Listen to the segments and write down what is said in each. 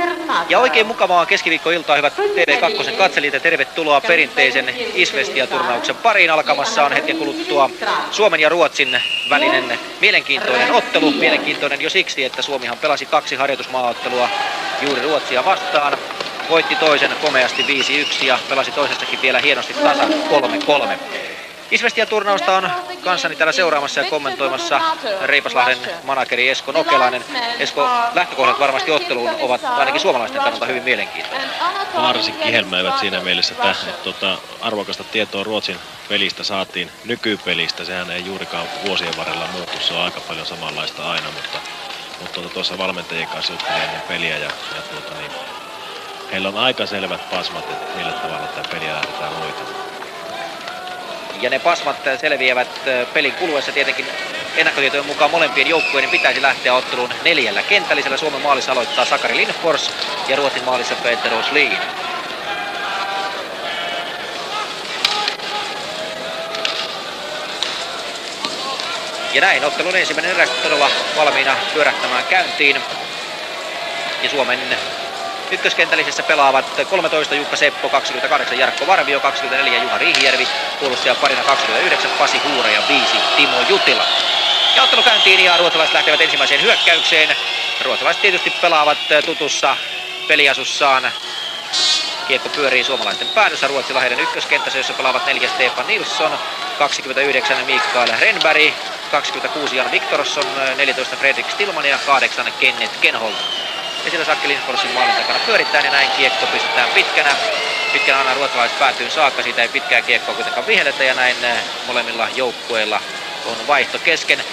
Ja oikein mukavaa keskiviikkoiltaa, hyvät TV2 katselijat, ja tervetuloa perinteisen Isvestia-turnauksen pariin. Alkamassa on hetken kuluttua Suomen ja Ruotsin välinen mielenkiintoinen ottelu. Mielenkiintoinen jo siksi, että Suomihan pelasi 2 harjoitusmaaottelua juuri Ruotsia vastaan. Voitti toisen komeasti 5-1 ja pelasi toisessakin vielä hienosti tasan 3-3. Isvestia-turnausta on kanssani täällä seuraamassa ja kommentoimassa Reipaslahden manageri Esko Nokelainen. Esko, lähtökohdat varmasti otteluun ovat ainakin suomalaisten kannalta hyvin mielenkiintoisia. Varsin kihelmäivät siinä mielessä, että arvokasta tietoa Ruotsin pelistä saatiin nykypelistä. Sehän ei juurikaan vuosien varrella muutu, se on aika paljon samanlaista aina, mutta tuossa valmentajien kanssa juttelin ennen peliä ja heillä on aika selvät pasmat, että millä tavalla tämä peliä lähdetään hoitamaan. Ja ne pasmat selviävät pelin kuluessa tietenkin ennakkotietojen mukaan molempien joukkueiden pitäisi lähteä otteluun 4 kentällisellä. Suomen maalissa aloittaa Sakari Lindfors ja Ruotsin maalissa Peter Åslin. Ja näin ottelun ensimmäinen erä todella valmiina pyörähtämään käyntiin. Ja Suomen ykköskentällisessä pelaavat 13 Jukka Seppo, 28 Jarkko Varvio, 24 Juha Riihijärvi, puolustaja parina 29 Pasi Huura ja 5 Timo Jutila. Ja ottelu käyntiin ja ruotsalaiset lähtevät ensimmäiseen hyökkäykseen. Ruotsalaiset tietysti pelaavat tutussa peliasussaan. Kiekko pyörii suomalaisten päädyssä. Ruotsilla heidän ykköskentässä, jossa pelaavat 4 Stefan Nilsson, 29 Mikael Renberg, 26 Jan Viktorsson, 14 Fredrik Stillman ja 8 Kenneth Kenholt. Ja sillä Sakki Lindforsin maalin takana pyörittää ja näin kiekko pistetään pitkänä aina ruotsalaiset päätyyn saakka. Siitä ei pitkää kiekkoa kuitenkaan vihelletä ja näin molemmilla joukkueilla on vaihto kesken.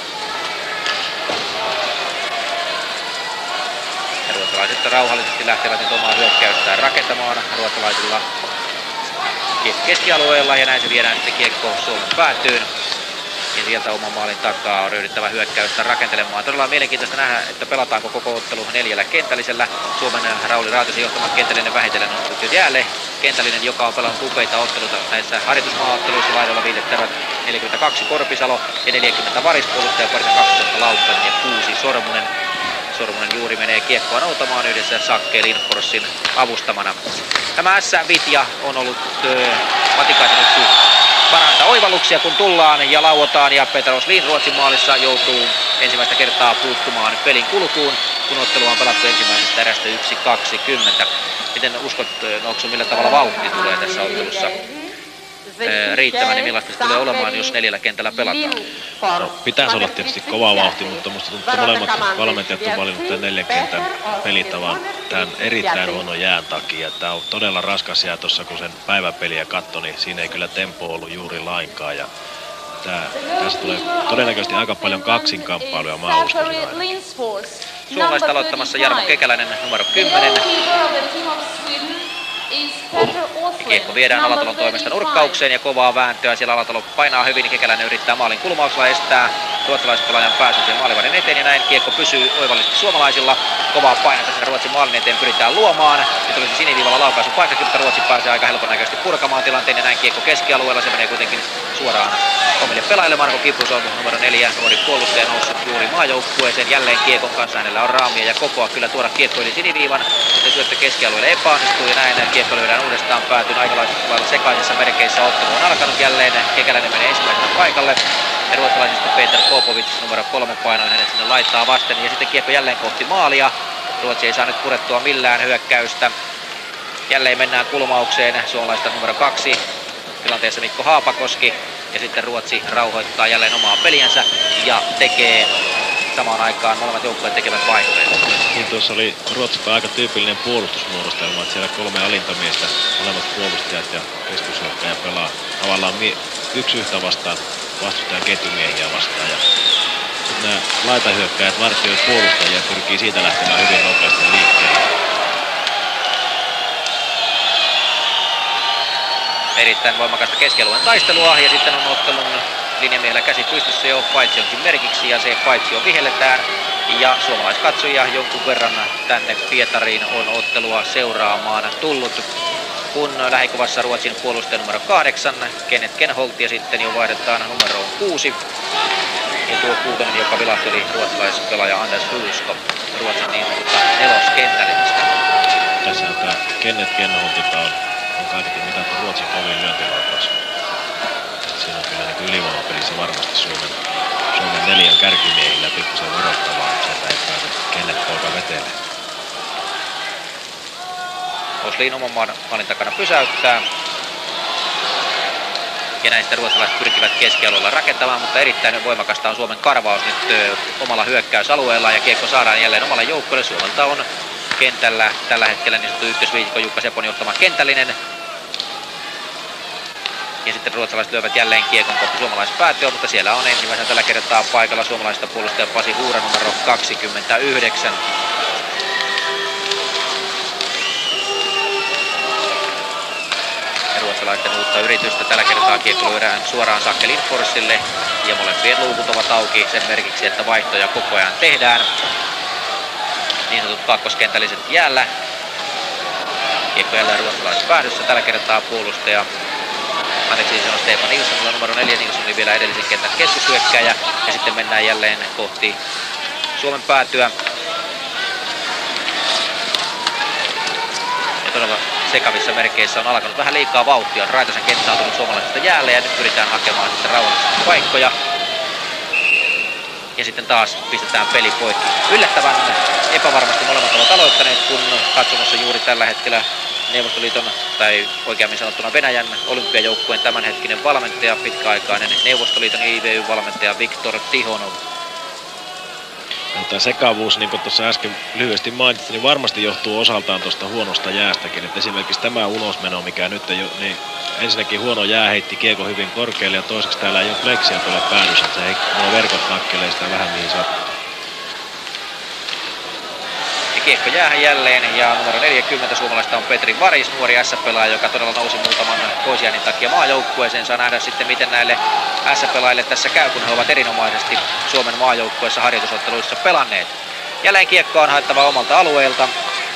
Ja ruotsalaiset rauhallisesti lähtevät nyt omaa hyökkäystään rakentamaan. Ruotsalaisilla kiekko keskialueella ja näin se viedään sitten kiekko Suomen päätyyn. Ja sieltä oman maalin takaa on ryhdyttävä hyökkäystä rakentelemaan. Todella on mielenkiintoista nähdä, että pelataanko koko ottelu 4 kentällisellä. Suomen Rauli Raatisen johtama kentällinen vähitellen on tullut jälleen kentällinen, joka on pelannut upeita otteluita näissä harjoitusmaaotteluissa. Laidolla viitettävät 42 Korpisalo ja 40 Varis, puolustaja parina 12 Laukkanen ja 6 Sormunen. Sormunen juuri menee kiekkoa noutamaan yhdessä Sakke Lindforsin avustamana. Tämä S-Vitja on ollut Matikaisen yksi parhaita oivalluksia, kun tullaan ja lauotaan, ja Peter Åslin Ruotsin maalissa joutuu ensimmäistä kertaa puuttumaan pelin kulkuun, kun ottelu on pelattu ensimmäisestä erästä 1-20. Miten uskot, Noksu, millä tavalla vauhti tulee tässä ottelussa riittämään, niin millaista se tulee olemaan, jos 4 kentällä pelataan? No, pitäisi olla tietysti kova vauhti, mutta musta tuntuu, että molemmat valmentajat on valinnut tämän 4 kentän pelitavan tämän erittäin huonon jään takia. Tämä on todella raskas jää tuossa, kun sen päiväpeliä katsoi, niin siinä ei kyllä tempo ollut juuri lainkaan. Ja tässä tulee todennäköisesti aika paljon kaksinkamppailuja, mä uskoisin ainakin. Suomalaista aloittamassa Jarmo Kekäläinen numero 10. Kiekko viedään Alatalon toimesta nurkkaukseen ja kovaa vääntöä. Siellä Alatalo painaa hyvin, niin Kekäläinen yrittää maalin kulmauksella estää ruotsalaispelaajan pääsyn siihen maalivahdin eteen. Ja näin kiekko pysyy oivallisesti suomalaisilla. Kovaa painetta sinne Ruotsin maalin eteen pyritään luomaan. Nyt olisi siniviivalla laukaisun paikkakin, mutta Ruotsi pääsee aika helponnäköisesti purkamaan tilanteen. Ja näin kiekko keskialueella. Se menee kuitenkin suoraan omille pelaajille. Marko Kiprus on numero 4 nuori puolustaja noussut juuri maajoukkueeseen. Jälleen kiekon kanssa hänellä on raamia ja kokoa kyllä tuoda kiekko yli siniviivan. Sitten syöttö keskialueelle epäonnistuu ja näin kiekko lyödään uudestaan päätyyn. Aika lailla sekaisissa merkeissä ottelu on alkanut jälleen. Kekäläinen menee ensimmäisenä paikalle. Ja ruotsalaisista Peter Popovic numero 3 painoi hänet sinne laittaa vasten. Ja sitten kiekko jälleen kohti maalia. Ruotsi ei saa nyt purettua millään hyökkäystä. Jälleen mennään kulmaukseen. Suomalaista numero 2 tilanteessa Mikko Haapakoski. Ja sitten Ruotsi rauhoittaa jälleen omaa peliänsä ja tekee samaan aikaan, molemmat joukkueet tekevät vaihtoja. Niin tuossa oli Ruotsilta aika tyypillinen puolustusmuodostelma, että siellä 3 alintamiestä, molemmat puolustajat ja keskusjohtaja pelaa tavallaan yksi yhtä vastaan vastustajan ketjumiehiä vastaan. Ja sitten nämä laitahyökkäjät vartioi puolustajia ja pyrkii siitä lähtemään hyvin nopeasti liikkeelle. Erittäin voimakasta keskialueen taistelua ja sitten on ottelun linjamiehellä käsi pystyssä jo paitsionkin merkiksi ja se paitsio vihelletään. Ja suomalaiskatsojia jonkun verran tänne Pietariin on ottelua seuraamaan tullut, kun lähikuvassa Ruotsin puolustaja numero 8 Kenneth Kenholt ja sitten jo vaihdetaan numeroon 6 Ja tuo kuutonen, joka vilahti, oli ruotsalaispelaaja Anders Hulsko, Ruotsin niin sanottua neloskentälistä. Tässä on tää Kenneth Kenholtilta on kaiketi mitattu Ruotsin kovin lyöntilaukaus. Siinä on kyllä niin ylivoimapelissä varmasti Suomen 4 kärkimiehillä pikkusen varoittavaa. Sieltä ei pääse Kenneth poika vetelee. Oslin oman maalin takana pysäyttää. Ja näin sitten ruotsalaiset pyrkivät keskialueella rakentamaan, mutta erittäin voimakasta on Suomen karvaus nyt omalla hyökkäysalueella. Ja kiekko saadaan jälleen omalle joukkueelle. Suomelta on kentällä tällä hetkellä niin sanottu ykkösviisikko Jukka Sepon johtama kentällinen. Ja sitten ruotsalaiset lyövät jälleen kiekon kohti suomalaispäätyä, mutta siellä on ensimmäisenä tällä kertaa paikalla suomalaista puolustaja Pasi Huura numero 29. Ja ruotsalaisten uutta yritystä tällä kertaa kiekko lyödään suoraan Sakke Lindforsille ja molempien luukut ovat auki sen merkiksi, että vaihtoja koko ajan tehdään. Niin sanotut kakkoskentälliset jäällä. Kiekko jälleen ruotsalaispäädyssä tällä kertaa puolustaja. Anteeksi, se on Stefan Nilsson, numero 4. Nilsson oli vielä edellisen kentän keskushyökkääjä. Ja sitten mennään jälleen kohti Suomen päätyä. Ja todella sekavissa merkeissä on alkanut vähän liikaa vauhtia. Raitasen kenttä on tullut suomalaisesta jäälle ja nyt pyritään hakemaan sitten rauhallisesti paikkoja. Ja sitten taas pistetään peli poikki. Yllättävän epävarmasti molemmat ovat aloittaneet, kun katsomossa juuri tällä hetkellä Neuvostoliiton, tai oikeammin sanottuna Venäjän olympiajoukkueen tämänhetkinen valmentaja, pitkäaikainen Neuvostoliiton IVY-valmentaja Viktor Tihonov. Tämä sekavuus, niin kuin tuossa äsken lyhyesti mainitsin, niin varmasti johtuu osaltaan tuosta huonosta jäästäkin. Että esimerkiksi tämä ulosmeno, mikä nyt ei ole, niin ensinnäkin huono jää heitti kiekko hyvin korkealle ja toiseksi täällä ei ole fleksia tuolla päädyssä, että se nuo verkot nakkelee sitä vähän mihin sattuu. Kiekko jäähän jälleen ja numero 40 suomalaista on Petri Varis, nuori S-pelaaja, joka todella nousi muutaman poisjäännin takia maajoukkueeseen. Saa nähdä sitten miten näille S-pelaajille tässä käy, kun he ovat erinomaisesti Suomen maajoukkueessa harjoitusotteluissa pelanneet. Jälleen kiekko on haettava omalta alueelta.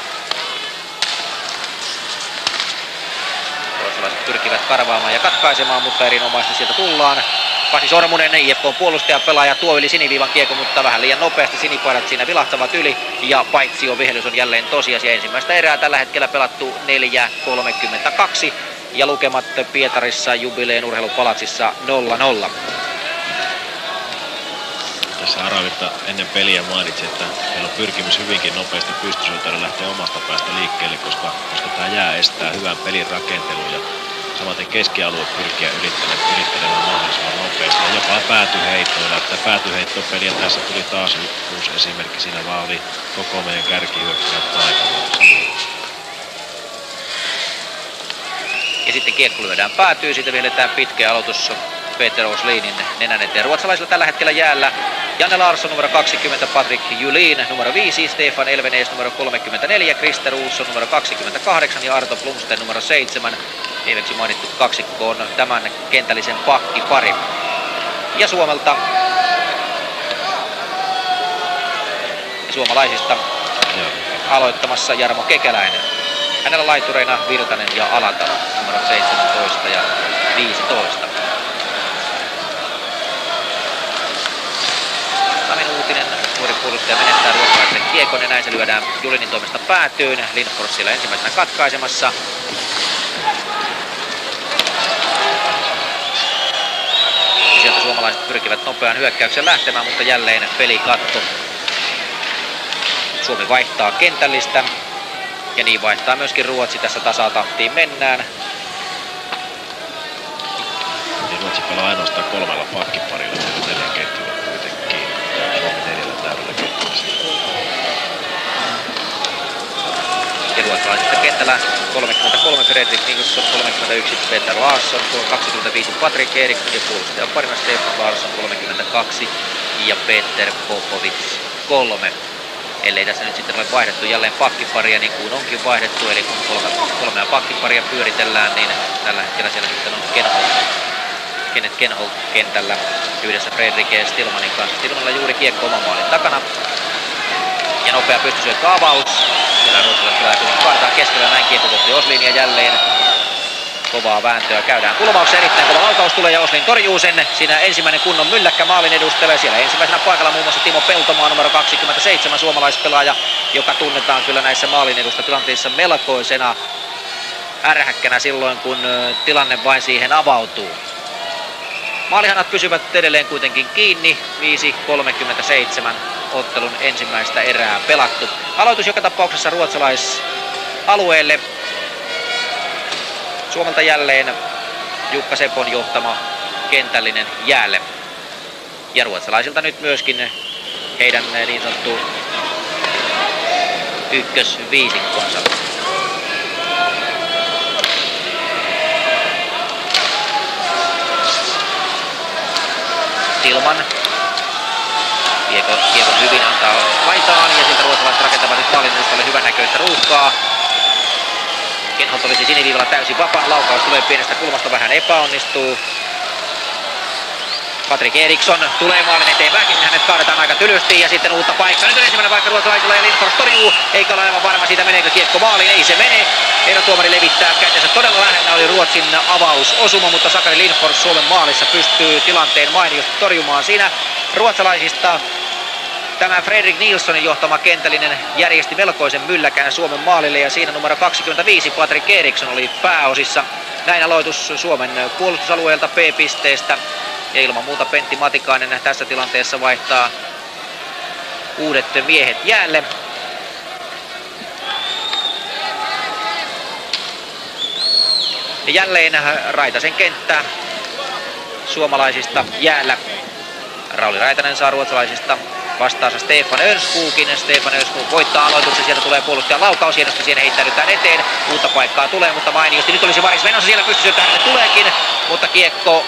Ruotsalaiset pyrkivät karvaamaan ja katkaisemaan, mutta erinomaisesti sieltä tullaan. Pasi Sormunen, IFK:n puolustajapelaaja, tuo yli siniviivan kiekon, mutta vähän liian nopeasti sinipaidat siinä vilahtavat yli. Ja paitsio vihelys on jälleen tosiasia. Ensimmäistä erää tällä hetkellä pelattu 4:32 ja lukemat Pietarissa Jubileen urheilupalatsissa 0-0. Tässä Aravirta ennen peliä mainitsi, että meillä on pyrkimys hyvinkin nopeasti pystysuuntaan lähteä omasta päästä liikkeelle, koska tämä jää estää hyvän pelin rakentelun ja samaten keskialue pyrkiä ylittämään mahdollisimman nopeasti ja jopa päätyheittoilla. Että päätyheittopeliä tässä tuli taas uusi esimerkki, siinä vaan oli koko meidän kärkihyökkäät paikalla. Ja sitten kiekko lyödään päätyy, siitä vihelletään pitkä aloitus Peter Oslinin nenän eteen. Ruotsalaisilla tällä hetkellä jäällä Janne Larsson numero 20, Patrik Julin numero 5, Stefan Elvenes numero 34, Krister Olsson numero 28 ja Arto Blomsten numero 7. Viimeksi mainittu kaksikko on tämän kentällisen pakkipari. Ja Suomelta ja suomalaisista aloittamassa Jarmo Kekäläinen. Hänellä laitureina Virtanen ja Alatalo numero 17 ja 15. Sami Nuutinen, nuori puolustaja, menettää ruotsalaisen kiekon ja näin se lyödään Julinin toimesta päätyyn. Lindfors siellä ensimmäisenä katkaisemassa. Ja sieltä suomalaiset pyrkivät nopean hyökkäyksen lähtemään, mutta jälleen pelikatto. Suomi vaihtaa kentällistä. Ja niin vaihtaa myöskin Ruotsi, tässä tasatahtiin mennään. Niin Ruotsi pelaa ainoastaan 3 pakkiparilla, mutta 4 ketjua kuitenkin. Suomi 4 täydellä ketjulla. Ja ruotsalaisista kentällä 33 Fredrik Nilsson, 31 Peter Larsson, 25 Patrik Eriksson ja puolustaja parina Stefan Larsson 32 ja Peter Popovic 3. Ellei tässä nyt sitten ole vaihdettu jälleen pakkiparia niin kuin onkin vaihdettu, eli kun kolmea pakkiparia pyöritellään, niin tällä hetkellä siellä sitten on Kenneth Kenholt kentällä yhdessä Fredrik Stillmanin kanssa. Stillmanilla juuri kiekko oman maalin takana. Ja nopea pystysyökkä avaus. Siellä ruotsalaiset pelaa kuitenkin kaadetaan keskellä näin kiekko kohti Oslinia jälleen. Kovaa vääntöä käydään kulmaukseen, erittäin kova laukaus tulee ja Oslin torjuu sen. Siinä ensimmäinen kunnon mylläkkä maalin edustalla. Siellä ensimmäisenä paikalla muun muassa Timo Peltomaa, numero 27, suomalaispelaaja, joka tunnetaan kyllä näissä maalin edustatilanteissa melkoisena ärhäkkänä silloin, kun tilanne vain siihen avautuu. Maalihanat pysyvät edelleen kuitenkin kiinni. 5.37 ottelun ensimmäistä erää pelattu. Aloitus joka tapauksessa ruotsalaisalueelle. Suomelta jälleen Jukka Sepon johtama kentällinen jäälle. Ja ruotsalaisilta nyt myöskin heidän niin sanottu ykkösviisikkonsa. Tilman. Kiekon hyvin antaa laitaan ja siltä ruotsalaiset rakentavat nyt maalin edustalle hyvännäköistä ruuhkaa. Kenholt olisi siniviivalla täysin vapaa. Laukaus tulee pienestä kulmasta, vähän epäonnistuu. Patrik Eriksson tulee maalin eteen väkisin, hänet kaadetaan aika tylysti ja sitten uutta paikkaa. Nyt on ensimmäinen paikka ruotsalaisilla ja Lindfors torjuu. Eikä ole aivan varma siitä meneekö kiekko maaliin, ei se mene. Erotuomari levittää kätensä, todella lähellä oli Ruotsin avausosuma, mutta Sakari Lindfors Suomen maalissa pystyy tilanteen mainiosti torjumaan. Siinä ruotsalaisista tämä Fredrik Nilssonin johtama kentällinen järjesti melkoisen mylläkään Suomen maalille ja siinä numero 25 Patrik Eriksson oli pääosissa. Näin aloitus Suomen puolustusalueelta P-pisteestä ja ilman muuta Pentti Matikainen tässä tilanteessa vaihtaa uudet miehet jäälle. Ja jälleen Raitasen kenttä suomalaisista jäällä. Rauli Raitanen saa ruotsalaisista vastaansa Stefan Örskogin. Stefan Örskog voittaa aloituksen, sieltä tulee puolustajan laukaus, hienosti siihen heittäydytään eteen. Uutta paikkaa tulee, mutta mainiosti. Nyt olisi Varis menossa, siellä pystyy hänelle tuleekin, mutta kiekko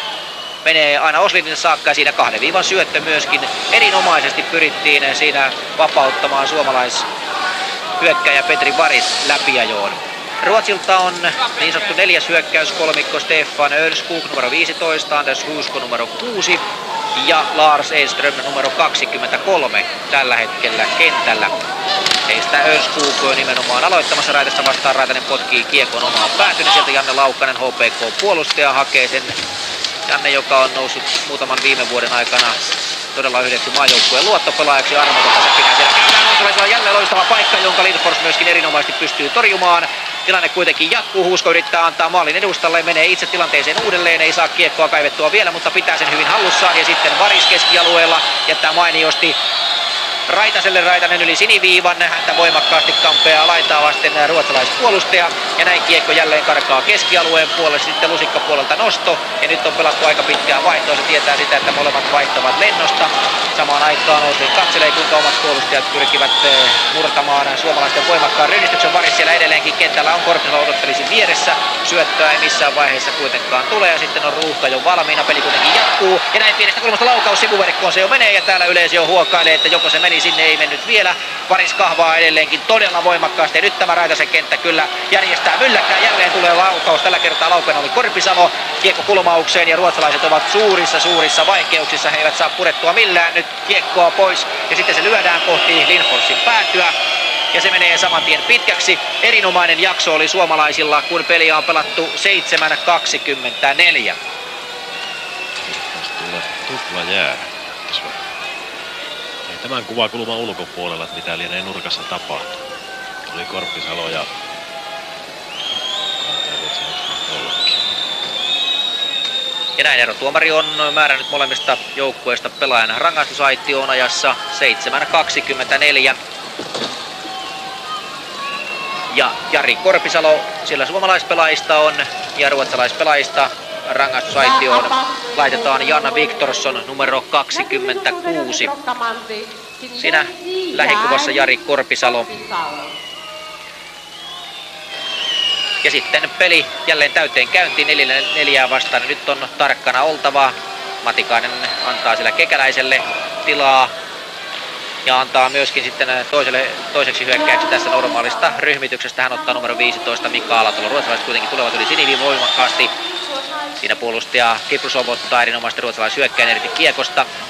menee aina Oslinin saakka ja siinä 2 viivan syöttö myöskin. Erinomaisesti pyrittiin siinä vapauttamaan suomalaishyökkäjä Petri Varis läpiajoon. Ruotsilta on niin sanottu 4. hyökkäyskolmikko Stefan Örskog numero 15, Anders Huusko numero 6 ja Lars Edström numero 23 tällä hetkellä kentällä. Heistä Örskog nimenomaan aloittamassa Raitasta vastaan. Raitanen potkii kiekon omaan päätyyn ja sieltä Janne Laukkanen HPK-puolustaja hakee sen. Janne, joka on noussut muutaman viime vuoden aikana todella yhdeksi maajoukkueen luottopelaajaksi, armotonta säpinää siellä käydään. Ruotsalaisilla on jälleen loistava paikka, jonka Lindfors myöskin erinomaisesti pystyy torjumaan. Tilanne kuitenkin jatkuu, Huusko yrittää antaa maalin edustalle, menee itse tilanteeseen uudelleen, ei saa kiekkoa kaivettua vielä, mutta pitää sen hyvin hallussaan. Ja sitten Varis keskialueella jättää mainiosti Raitaselle, Raitanen yli siniviivan, häntä voimakkaasti kampeaa laitaa vasten ruotsalaispuolustaja. Ja näin kiekko jälleen karkaa keskialueen puolelle, sitten lusikkapuolelta nosto. Ja nyt on pelattu aika pitkään vaihtoa, se tietää sitä, että molemmat vaihtavat lennosta. Samaan aikaan Oslin katselee, kuinka omat puolustajat pyrkivät murtamaan suomalaisten voimakkaan rynnistyksen. Varis siellä edelleenkin kentällä on, Korpisalo odottelisi vieressä. Syöttöä ei missään vaiheessa kuitenkaan tule ja sitten on ruuhka jo valmiina, peli kuitenkin jatkuu. Ja näin pienestä kulmasta laukaus sivuverkkoon se jo menee ja täällä yleisö jo huokailee, että joko se meni sinne, ei mennyt vielä. Varis kahvaa edelleenkin todella voimakkaasti ja nyt tämä Raitasen kenttä kyllä järjestää mylläkkää. Jälleen tulee laukaus, tällä kertaa laukana oli Korpisalo. Kiekko kulmaukseen ja ruotsalaiset ovat suurissa vaikeuksissa. He eivät saa purettua millään nyt kiekkoa pois ja sitten se lyödään kohti Lindforsin päätyä. Ja se menee saman tien pitkäksi. Erinomainen jakso oli suomalaisilla, kun peliä on pelattu 7.24. Tupla jää. Ei tämän kuvakulman ulkopuolella, että mitä lienee nurkassa tapahtuu. Oli Korpisalo ja ja näin erotuomari on määrännyt molemmista joukkueista pelaajan rangaistusaitioon ajassa 7.24. Ja Jari Korpisalo siellä suomalaispelaajista on ja ruotsalaispelaajista rangaistusaitioon laitetaan Jan Viktorsson numero 26. Siinä lähikuvassa Jari Korpisalo. Ja sitten peli jälleen täyteen käyntiin 4-4 vastaan. Nyt on tarkkana oltava. Matikainen antaa siellä Kekäläiselle tilaa. Ja antaa myöskin sitten toiseksi hyökkääjäksi tässä normaalista ryhmityksestä. Hän ottaa numero 15 Mika Alatalo. Ruotsalaiset kuitenkin tulevat yli siniviin voimakkaasti. Siinä puolustaja Kiprusov ottaa erinomaisesti ruotsalaishyökkäjän irti kiekosta.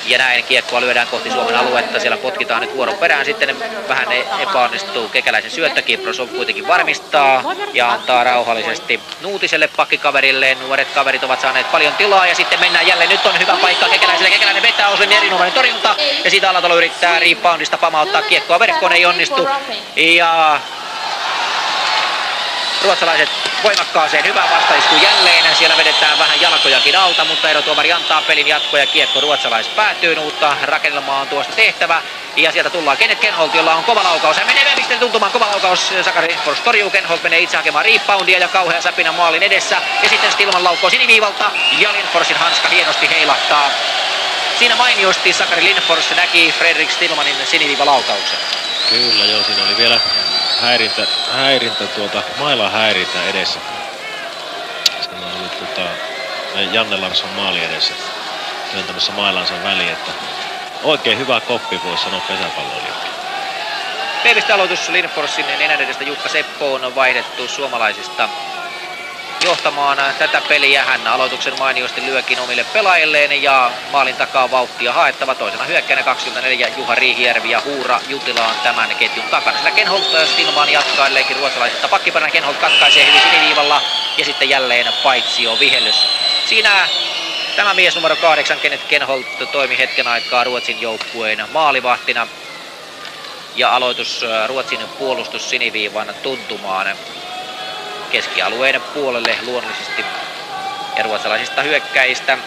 Ja näin kiekkoa lyödään kohti Suomen aluetta. Siellä potkitaan nyt vuoron perään. Sitten vähän epäonnistuu Kekäläisen syöttö. Kiprosov kuitenkin varmistaa ja antaa rauhallisesti Nuutiselle pakkikaverille. Nuoret kaverit ovat saaneet paljon tilaa ja sitten mennään jälleen. Nyt on hyvä paikka Kekäläiselle. Kekäläinen vetää Oslin erinomainen torjunta. Ja siitä Alatalo yrittää reboundista pamauttaa kiekkoa verkkoon. Ei onnistu. Ja ruotsalaiset voimakkaaseen hyvään vastaisku jälleen. Siellä vedetään vähän jalkojakin alta, mutta erotuomari antaa pelin jatko ja kiekko ruotsalaispäätyyn. Uutta rakennelmaa on tuosta tehtävä. Ja sieltä tullaan Kenneth Kenholt, jolla on kova laukaus. Hän menee pisteen tuntumaan, kova laukaus. Sakari Lindfors torjuu. Kenholt menee itse hakemaan reboundia ja kauhea säpinä maalin edessä. Ja sitten Stillman laukkoo siniviivalta ja Lindforsin hanska hienosti heilahtaa. Siinä mainiosti Sakari Lindfors näki Fredrik Stillmanin siniviivalaukauksen. Kyllä joo, siinä oli vielä häirintä mailan häirintä edessä. Siinä oli Janne Larsson maali edessä työntämässä mailansa väliin, että oikein hyvä koppi voisi sanoa pesäpalloilijakin. Pehmeistä aloitus Lindforsin nenän edestä Jukka Seppo on vaihdettu suomalaisista johtamaan tätä peliä. Hän aloituksen mainiosti lyökin omille pelaajilleen ja maalin takaa vauhtia haettava. Toisena hyökkäänä 24 Juha Riihijärvi ja Huura Jutila on tämän ketjun takana. Sillä Kenholt Stillman jatkaa edelleenkin ruotsalaisista pakkiperänä. Kenholt katkaisee hyvin siniviivalla ja sitten jälleen paitsio vihellys. Siinä tämä mies numero 8 Kenneth Kenholt toimi hetken aikaa Ruotsin joukkueen maalivahtina. Ja aloitus Ruotsin puolustus siniviivan tuntumaan keskialueen puolelle luonnollisesti ja ruotsalaisista hyökkäistä.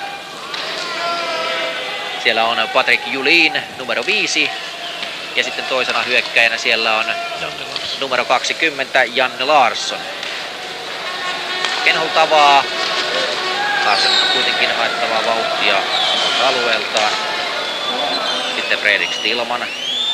Siellä on Patrik Julin numero 5 ja sitten toisena hyökkäjänä siellä on numero 20 Janne Larsson. Kenholt avaa. Larsson on kuitenkin haettavaa vauhtia alueeltaan. Sitten Fredrik Stillman.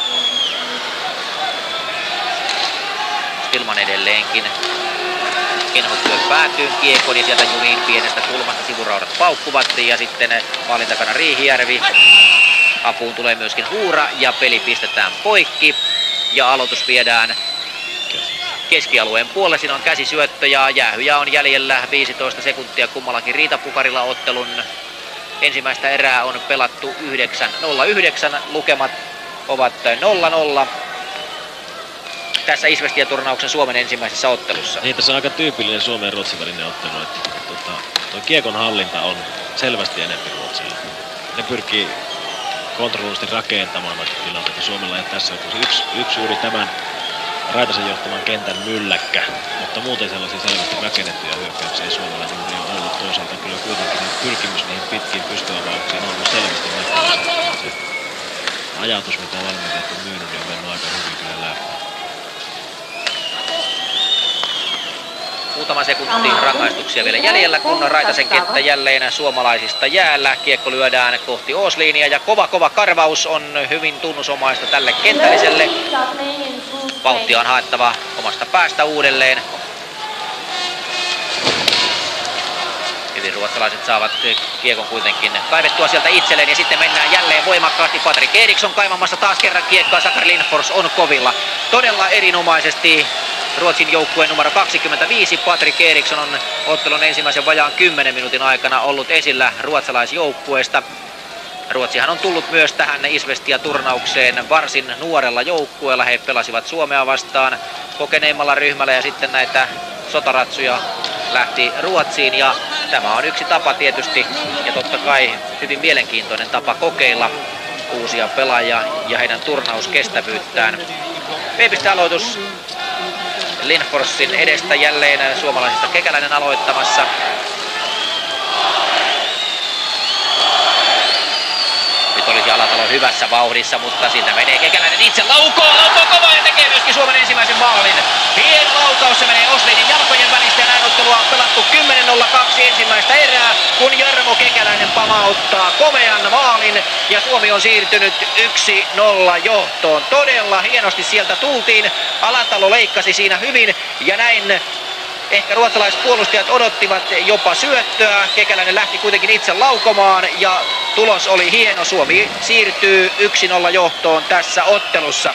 Stillman edelleenkin. Kenholt lyö päätyyn kiekon ja sieltä Julin pienestä kulmasta sivuraudat paukkuvat ja sitten maalin takana Riihijärvi. Apuun tulee myöskin Huura ja peli pistetään poikki ja aloitus viedään keskialueen puolelle. Siinä on käsisyöttö ja jäähyjä on jäljellä 15 sekuntia kummallakin riitapukarilla ottelun. Ensimmäistä erää on pelattu 9-0-9. Lukemat ovat 0-0. Tässä Isvestia-turnauksen Suomen ensimmäisessä ottelussa. Niin, tässä on aika tyypillinen Suomen ja Ruotsin välinen ottelu, että tuo kiekon hallinta on selvästi enemmän Ruotsilla. Ne pyrkii kontrolloidusti rakentamaan noita tilanteita. Suomella ei tässä ole yksi juuri tämän Raitasen johtaman kentän mylläkkä, mutta muuten sellaisia selvästi rakennettuja hyökkäyksiä ei Suomella juuri on ollut. Toisaalta kyllä kuitenkin pyrkimys niihin pitkiin pystyavauksiin on ollut selvästi näkyvissä. Se ajatus, mitä valmentajat on myynyt, niin on mennyt aika hyvin kyllä läpi. Muutama sekunti rangaistuksia vielä jäljellä, kun Raitasen kenttä jälleen suomalaisista jäällä. Kiekko lyödään kohti Osliinia ja kova karvaus on hyvin tunnusomaista tälle kentälliselle. Vauhtia on haettava omasta päästä uudelleen. Hyvin ruotsalaiset saavat kiekon kuitenkin kaivettua sieltä itselleen ja sitten mennään jälleen voimakkaasti. Patrik Eriksson kaivamassa taas kerran kiekkoa. Sakari Lindfors on kovilla. Todella erinomaisesti Ruotsin joukkueen numero 25 Patrik Eriksson on ottelun ensimmäisen vajaan 10 minuutin aikana ollut esillä ruotsalaisjoukkueesta. Ruotsihan on tullut myös tähän Isvestia-turnaukseen varsin nuorella joukkueella. He pelasivat Suomea vastaan kokeneimmalla ryhmällä ja sitten näitä sotaratsuja lähti Ruotsiin. Ja tämä on yksi tapa tietysti ja totta kai hyvin mielenkiintoinen tapa kokeilla uusia pelaajia ja heidän turnauskestävyyttään. Veipistä aloitus Lindforsin edestä jälleen suomalaisista Kekäläinen aloittamassa. Nyt olisi Alatalo hyvässä vauhdissa, mutta siitä menee Kekäläinen itse laukoo kovaa ja tekee myöskin Suomen ensimmäisen maalin. Hieno laukaus, se menee Oslinin jalkojen välistä ja näin ottelua on pelattu 10-0-2 ensimmäistä erää, kun Jarmo Kekäläinen pamauttaa komean maalin ja Suomi on siirtynyt 1-0 johtoon. Todella hienosti sieltä tultiin, Alatalo leikkasi siinä hyvin ja näin ehkä ruotsalaispuolustajat odottivat jopa syöttöä. Kekäläinen lähti kuitenkin itse laukomaan ja tulos oli hieno. Suomi siirtyy 1-0 johtoon tässä ottelussa.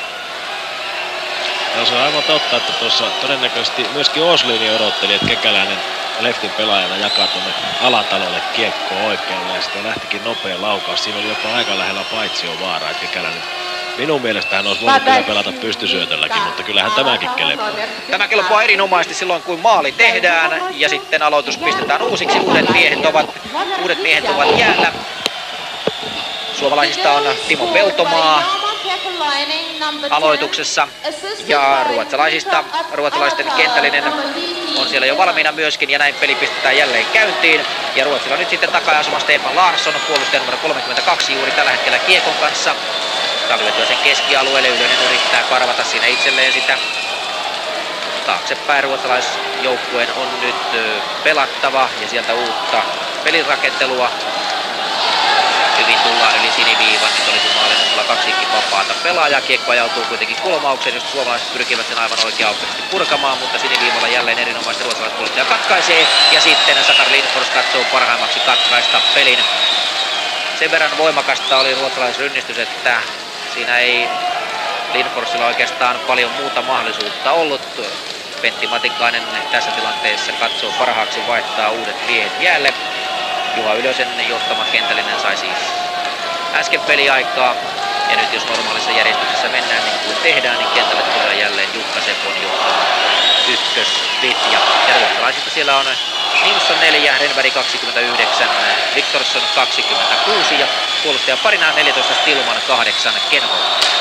Ja se on aivan totta, että tuossa todennäköisesti myöskin Oslini odotteli, että Kekäläinen leftin pelaajana jakaa tuonne Alatalolle kiekkoa oikealle ja sitten lähtikin nopea laukaus. Siinä oli jopa aika lähellä paitsiovaara, että Kekäläinen minun mielestä hän olisi voinut kyllä pelata pystysyötölläkin, mutta kyllähän tämäkin kelpaa. Tämä kelpaa erinomaisesti silloin, kun maali tehdään ja sitten aloitus pistetään uusiksi. Uudet miehet ovat jäällä. Suomalaisista on Timo Peltomaa aloituksessa ja ruotsalaisten kentällinen on siellä jo valmiina myöskin ja näin peli pistetään jälleen käyntiin. Ja Ruotsilla nyt sitten takaisin Stefan Larsson, puolustaja numero 32 juuri tällä hetkellä kiekon kanssa. Talvetua sen keskialueelle, Ylönen yrittää karvata siinä itselleen sitä. Taaksepäin ruotsalaisjoukkueen on nyt pelattava ja sieltä uutta pelirakentelua. Hyvin tullaan yli siniviivan, nyt olisi maalin kaksikin vapaata pelaajaa. Kiekko ajautuu kuitenkin kulmaukseen, josta suomalaiset pyrkivät sen aivan oikea-aukkaisesti purkamaan, mutta siniviivalla jälleen erinomaisesti ruotsalaispuolustaja katkaisee. Ja sitten Sakar Lindfors katsoo parhaimmaksi katkaista pelin. Sen verran voimakasta oli ruotsalaisrynnistys, että siinä ei Lindforsilla oikeastaan paljon muuta mahdollisuutta ollut. Pentti Matikainen tässä tilanteessa katsoo parhaaksi vaihtaa uudet miehet jäälle. Juha Ylösen johtama kentällinen sai siis äsken peliaikaa. Ja nyt jos normaalissa järjestyksessä mennään niin kuin tehdään, niin kentälle tulee jälleen Jukka Sepon johtama ykkösvitja. Ja ruotsalaisista siellä on Nilsson 4, Renberg 29, Viktorsson 26 ja puolustaja parina 14 Stilman 8 Kenholm.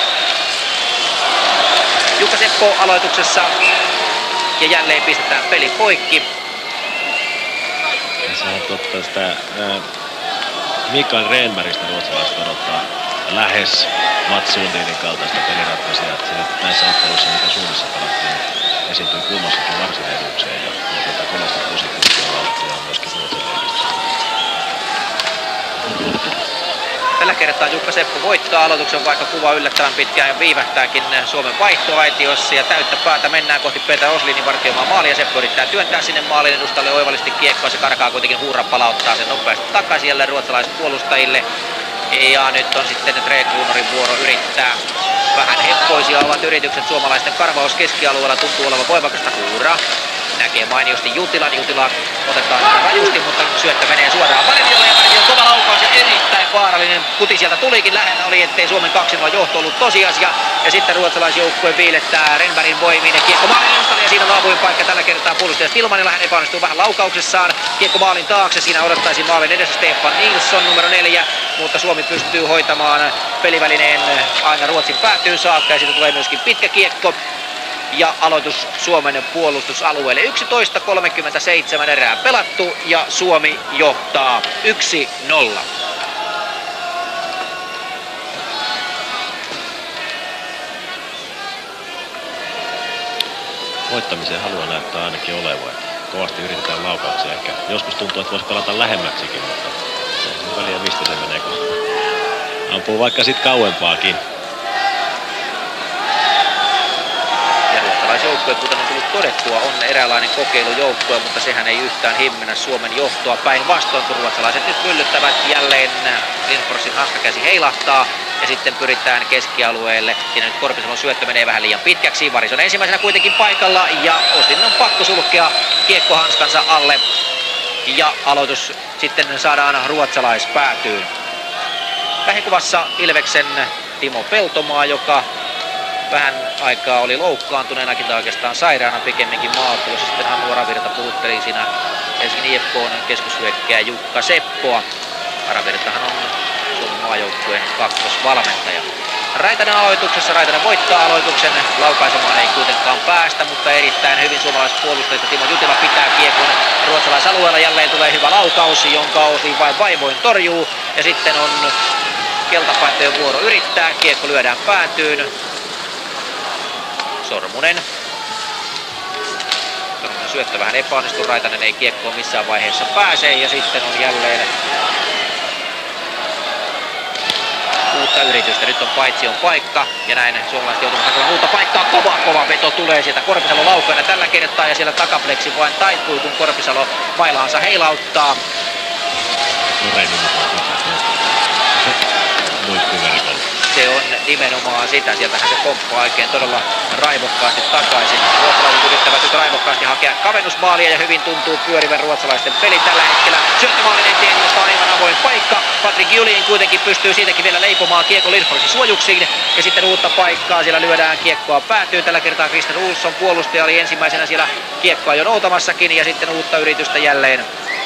Jukka Seppo aloituksessa ja jälleen pistetään peli poikki. Se on totta, sitä Mikael Renbergistä ruotsalaiset odottaa lähes Mats Sundinin kaltaista peliratkaisijaa. Näissä otteluissa, mitä Suomessa pelattiin, esiintyi kummassakin varsin edukseen ja kovasti positiivisia vauhtia on myöskin Ruotsin lehdistä. Tällä kertaa Jukka Seppo voittaa aloituksen, vaikka kuva yllättävän pitkään ja viivähtääkin Suomen vaihtoaitiossa. Ja täyttä päätä mennään kohti Peter Oslinin vartioimaa maalia. Seppo yrittää työntää sinne maalin edustalle oivallisesti kiekkoa. Se karkaa kuitenkin, Huura palauttaa sen nopeasti takaisin jälleen ruotsalaispuolustajille. Ja nyt on sitten Tre Kruunorin vuoro yrittää. Vähän heppoisia ovat yritykset suomalaisten. Karvaus keskialueella tuntuu olevan voimakasta. Huura näkee mainiosti Jutilan. Jutila otetaan rajusti, mutta syöttö menee suoraan Vartiolle ja Vartion kova laukaus ja erittäin vaarallinen. Kuti sieltä tulikin, lähellä oli, ettei Suomen 2-0 johto ollut tosiasia. Ja sitten ruotsalaisjoukkue viilettää Renbergin voimiin ja kiekko maalin edustalle ja siinä on avoin paikka tällä kertaa puolustaja Stilmanilla. Hän epäonnistuu vähän laukauksessaan. Kiekko maalin taakse, siinä odottaisi maalin edessä Stefan Nilsson numero 4, mutta Suomi pystyy hoitamaan pelivälineen aina Ruotsin päätyyn saakka ja siitä tulee myöskin pitkä kiekko. Ja aloitus Suomen puolustusalueelle. 11.37 erää pelattu ja Suomi johtaa 1-0. Voittamiseen halua näyttää ainakin olevan. Kovasti yritetään laukauksia. Ehkä joskus tuntuu, että voisi pelata lähemmäksikin, mutta ei väliä mistä se menee, kun ampuu vaikka sit kauempaakin. Joukkue, kuten on tullut todettua, on eräänlainen kokeilujoukkue, mutta sehän ei yhtään himmennä Suomen johtoa. Päinvastoin, kun ruotsalaiset nyt myllyttävät jälleen, Lindforsin hanskakäsi heilahtaa ja sitten pyritään keskialueelle. Siinä nyt Korpisalon syöttö menee vähän liian pitkäksi. Varis on ensimmäisenä kuitenkin paikalla ja Oslin on pakko sulkea kiekko hanskansa alle. Ja aloitus sitten saadaan ruotsalaispäätyyn. Lähikuvassa Ilveksen Timo Peltomaa, joka vähän aikaa oli loukkaantuneenakin tai oikeastaan sairaana pikemminkin maaottelussa. Sitten Hannu Aravirta puhutteli siinä Helsingin IFK:n keskushyökkääjä Jukka Seppoa. Aravirtahan on Suomen maajoukkueen kakkosvalmentaja. Raitanen aloituksessa, Raitanen voittaa aloituksen, laukaisemaan ei kuitenkaan päästä, mutta erittäin hyvin suomalaispuolustajista Timo Jutila pitää kiekon ruotsalaisalueella. Jälleen tulee hyvä laukaus, jonka Oslin vain vaivoin torjuu ja sitten on keltapaitojen vuoro yrittää, kiekko lyödään päätyyn. Sormunen syöttö vähän epäonnistuu, Raitanen ei kiekkoon missään vaiheessa pääse ja sitten on jälleen uutta yritystä. Nyt on paitsion paikka ja näin suomalaiset joutuvat hakemaan uutta paikkaa. Kova veto tulee sieltä Korpisalo laukaana tällä kertaa ja siellä takapleksi vain taipuu, kun Korpisalo mailaansa heilauttaa. Se on nimenomaan sitä. Sieltähän se pomppaa oikein todella raivokkaasti takaisin. Ruotsalaiset yrittävät nyt raivokkaasti hakea kavennusmaalia ja hyvin tuntuu pyörivän ruotsalaisten peli tällä hetkellä. Syöttömaalin eteen, josta aivan avoin paikka. Patrick Julin kuitenkin pystyy siitäkin vielä leipomaan kiekko Lindforsin suojuksiin. Ja sitten uutta paikkaa, siellä lyödään kiekkoa päätyyn. Tällä kertaa Christer Olsson puolustaja oli ensimmäisenä siellä kiekkoa jo noutamassakin ja sitten uutta yritystä jälleen.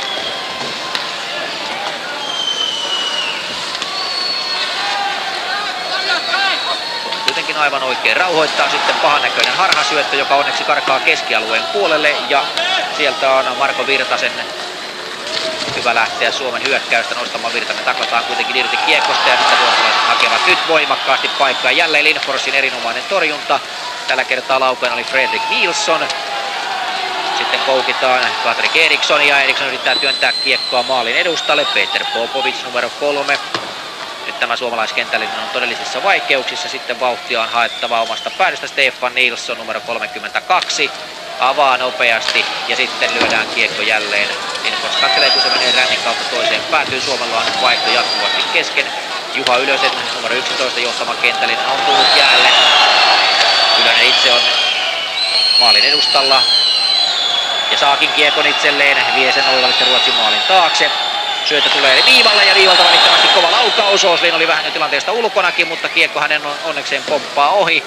Kuitenkin aivan oikein rauhoittaa sitten pahannäköinen harhasyöttö, joka onneksi karkaa keskialueen puolelle ja sieltä on Marko Virtasen hyvä lähteä Suomen hyökkäystä nostamaan. Virtanen taklataan kuitenkin irti kiekosta ja sitten ruotsalaiset hakevat nyt voimakkaasti paikkaa. Jälleen Lindforsin erinomainen torjunta. Tällä kertaa laukainen oli Fredrik Nilsson. Sitten koukitaan Patrik Eriksson ja Eriksson yrittää työntää kiekkoa maalin edustalle. Peter Popovic numero 3. Nyt tämä suomalaiskentällinen on todellisissa vaikeuksissa. Sitten vauhtia on haettava omasta päädystä. Stefan Nilsson numero 32 avaa nopeasti ja sitten lyödään kiekko jälleen. Lindfors katselee, kun se menee rännin kautta toiseen päätyy. Suomella on vaihto jatkuvasti kesken. Juha Ylösen numero 11 johtama kentällinen on tullut jäälle. Ylönen itse on maalin edustalla ja saakin kiekon itselleen. Vie sen oivallisesti Ruotsin maalin taakse. Syöttö tulee viivalle ja viivalta välittömästi kova laukaus. Oslin oli vähän jo tilanteesta ulkonakin, mutta kiekko hänen onnekseen pomppaa ohi.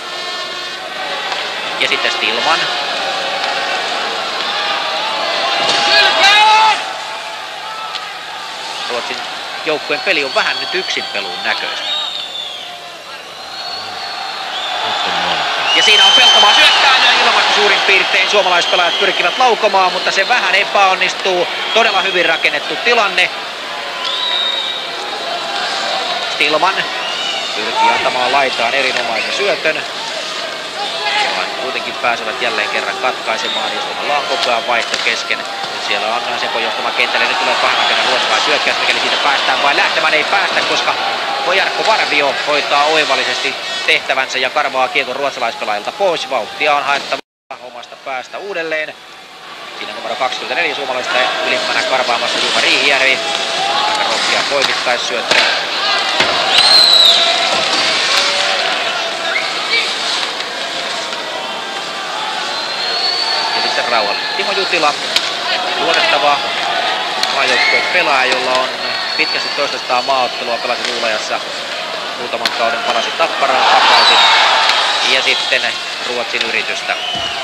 Ja sitten Stillman. Ruotsin joukkueen peli on vähän nyt yksinpeluun näköistä. Ja siinä on Peltomaa syöttää ja ilmasta suurin piirtein suomalaispelaajat pyrkivät laukomaan, mutta se vähän epäonnistuu. Todella hyvin rakennettu tilanne. Stillman pyrkii antamaan laitaan erinomaisen syötön. Kuitenkin pääsevät jälleen kerran katkaisemaan. Justumalla on koko ajan vaihto kesken. Nyt siellä on Sepon johtama kentälle. Nyt tulee pahanaikainen ruotsalaisyökkäys, mikäli siitä päästään vain lähtemään. Ei päästä, koska Jarkko Varvio hoitaa oivallisesti tehtävänsä ja karvaa kiekon ruotsalaispelaajilta pois. Vauhtia on haettava omasta päästä uudelleen. Siinä numero 24 suomalaista ylimpänä karvaamassa Juha Riihijärvi. Aika rohkea poikittaissyöttö. Ja sitten rauhallinen Timo Jutila. Luotettava maajoukkueen pelaaja, jolla on pitkästi 200 maaottelua, pelasi Luulajassa muutaman kauden, palasi Tapparaan takaisin ja sitten Ruotsin yritystä.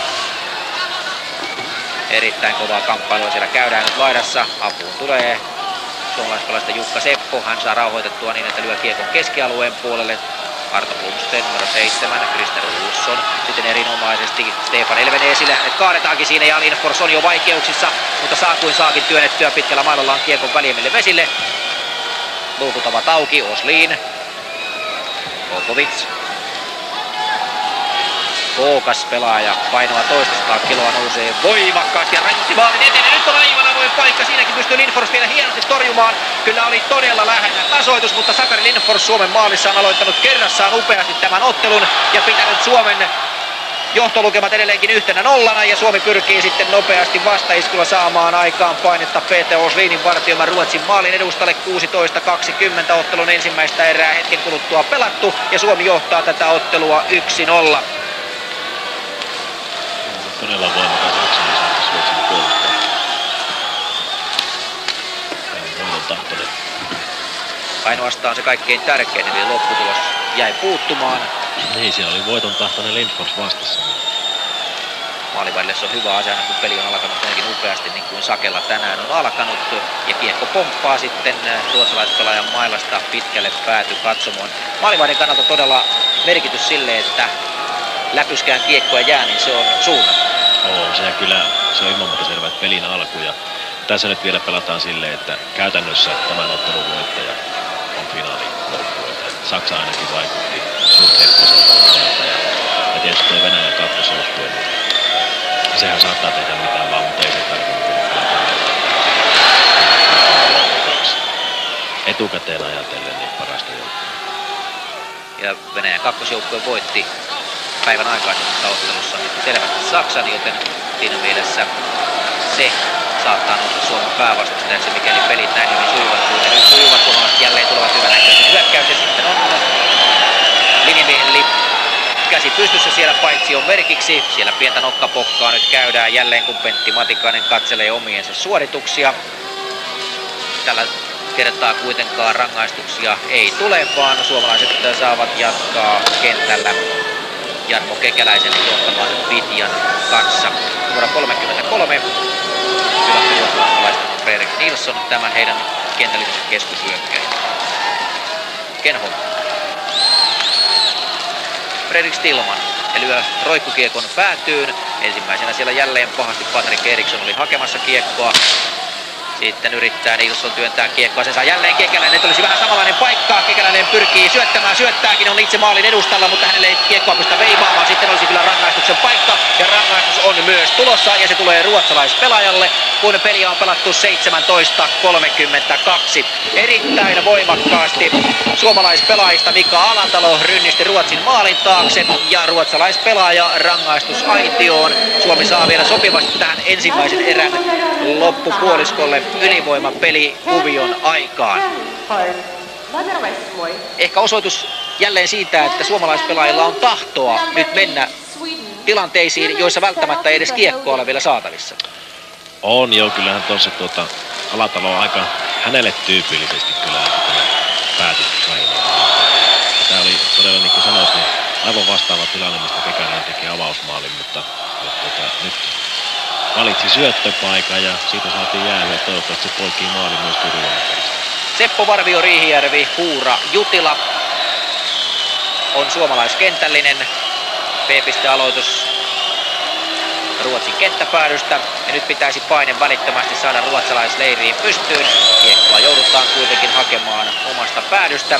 Erittäin kovaa kamppailua siellä käydään nyt laidassa. Apuun tulee suomalaispelaajista Jukka Seppo. Hän saa rauhoitettua niin, että lyö kiekon keskialueen puolelle. Arto Blomsten numero 7, Christer Olsson. Sitten erinomaisesti Stefan Elvenesille. Nyt kaadetaankin siinä ja Lindfors on jo vaikeuksissa, mutta saa kuin saakin työnnettyä pitkällä mailollaan kiekon väljemmille vesille. Luukut ovat auki, Oslin. Popovic. Kookas pelaaja, painoa 200 kiloa nousee voimakkaasti ja rajusti maalin eteen. Ja nyt on aivan avoin paikka, siinäkin pystyy Lindfors vielä hienosti torjumaan. Kyllä oli todella lähellä tasoitus, mutta Sakari Lindfors Suomen maalissa on aloittanut kerrassaan upeasti tämän ottelun ja pitänyt Suomen johtolukemat edelleenkin 1-0 ja Suomi pyrkii sitten nopeasti vastaiskulla saamaan aikaan painetta Peter Oslinin vartioiman Ruotsin maalin edustalle. 16-20 ottelun ensimmäistä erää hetken kuluttua pelattu ja Suomi johtaa tätä ottelua 1-0. Todella voimakas aksellisuus Ruotsin puolustaja. Voiton tahtoinen. Ainoastaan se kaikkein tärkein, eli lopputulos jäi puuttumaan. Niin, siellä oli voiton tahtoinen Lindfors vastassa. Maalivälille se on hyvä asia, kun peli on alkanut jotenkin upeasti, niin kuin Sakella tänään on alkanut. Ja kiekko pomppaa sitten ruotsalaispelaajan mailasta pitkälle pääty katsomoon. Maalivahdin kannalta todella merkitys sille, että läpyskään kiekkoa jää, niin se on suunnattu. Se on ilman muuta selvä, että pelin alku. Ja tässä nyt vielä pelataan silleen, että käytännössä tämän ottelun voittaja on finaalijoukkueita. Saksa ainakin vaikutti suht hepposelta ja tietysti tuo Venäjän kakkosjoukkue, niin sehän saattaa tehdä mitään vaan, mutta ei se tarkoita. Etukäteen ajatellen niin parasta joukkoa. Ja Venäjän kakkosjoukkue voitti päivän aikaisemmassa ottelussa selvästi Saksan, joten siinä mielessä se saattaa nousta Suomen päävastustajaksi, mikäli pelit näin hyvin sujuvat. Ja nyt sujuvat suomalaiset jälleen tulevat hyvänäköisen hyökkäys ja sitten on käsi pystyssä siellä paitsi on merkiksi. Siellä pientä nokkapokkaa nyt käydään jälleen, kun Pentti Matikainen katselee omiensa suorituksia. Tällä kertaa kuitenkaan rangaistuksia ei tule, vaan suomalaiset saavat jatkaa kentällä Jarmo Kekäläisen johtaman Vitjan kanssa. Numero 33. Tilattu ruotsalaisten Fredrik Nilsson, tämän heidän kentällisensä keskushyökkäjä. Ken Holm. Fredrik Stillman lyö roikkukiekon päätyyn. Ensimmäisenä siellä jälleen pahasti Patrik Eriksson oli hakemassa kiekkoa. Sitten yrittää Nilsson työntää kiekkoa, se saa jälleen Kekäläinen, olisi vähän samanlainen paikka. Kekäläinen pyrkii syöttääkin, on itse maalin edustalla, mutta hänelle ei kiekkoa pystytä veivaamaan. Sitten olisi kyllä rangaistuksen paikka ja rangaistus on myös tulossa ja se tulee ruotsalaispelaajalle, kun peli on pelattu 17:32. Erittäin voimakkaasti suomalaispelaajista Mika Alatalo rynnisti Ruotsin maalin taakse ja ruotsalaispelaaja rangaistusaitioon. Suomi saa vielä sopivasti tähän ensimmäisen erän loppupuoliskolle ylivoimapelikuvion aikaan. Ehkä osoitus jälleen siitä, että suomalaispelaajilla on tahtoa nyt mennä tilanteisiin, joissa välttämättä ei edes kiekkoa ole vielä saatavissa. On joo, kyllähän tuossa Alatalo on aika hänelle tyypillisesti kyllä pääty Rainaan. Tämä oli todella niin kuin sanoit, niin aivan vastaava tilanne, mistä Kekäläinen teki avausmaalin, mutta nyt valitsi syöttöpaikan ja siitä saatiin jäähyä. Toivottavasti se poikii maalin myös Turun. Seppo Varvio, Riihijärvi, Huura, Jutila on suomalaiskentällinen. B-pistealoitus Ruotsin kenttäpäädystä. Ja nyt pitäisi paine välittömästi saada ruotsalaisleiriin pystyyn. Kiekkoa joudutaan kuitenkin hakemaan omasta päädystä.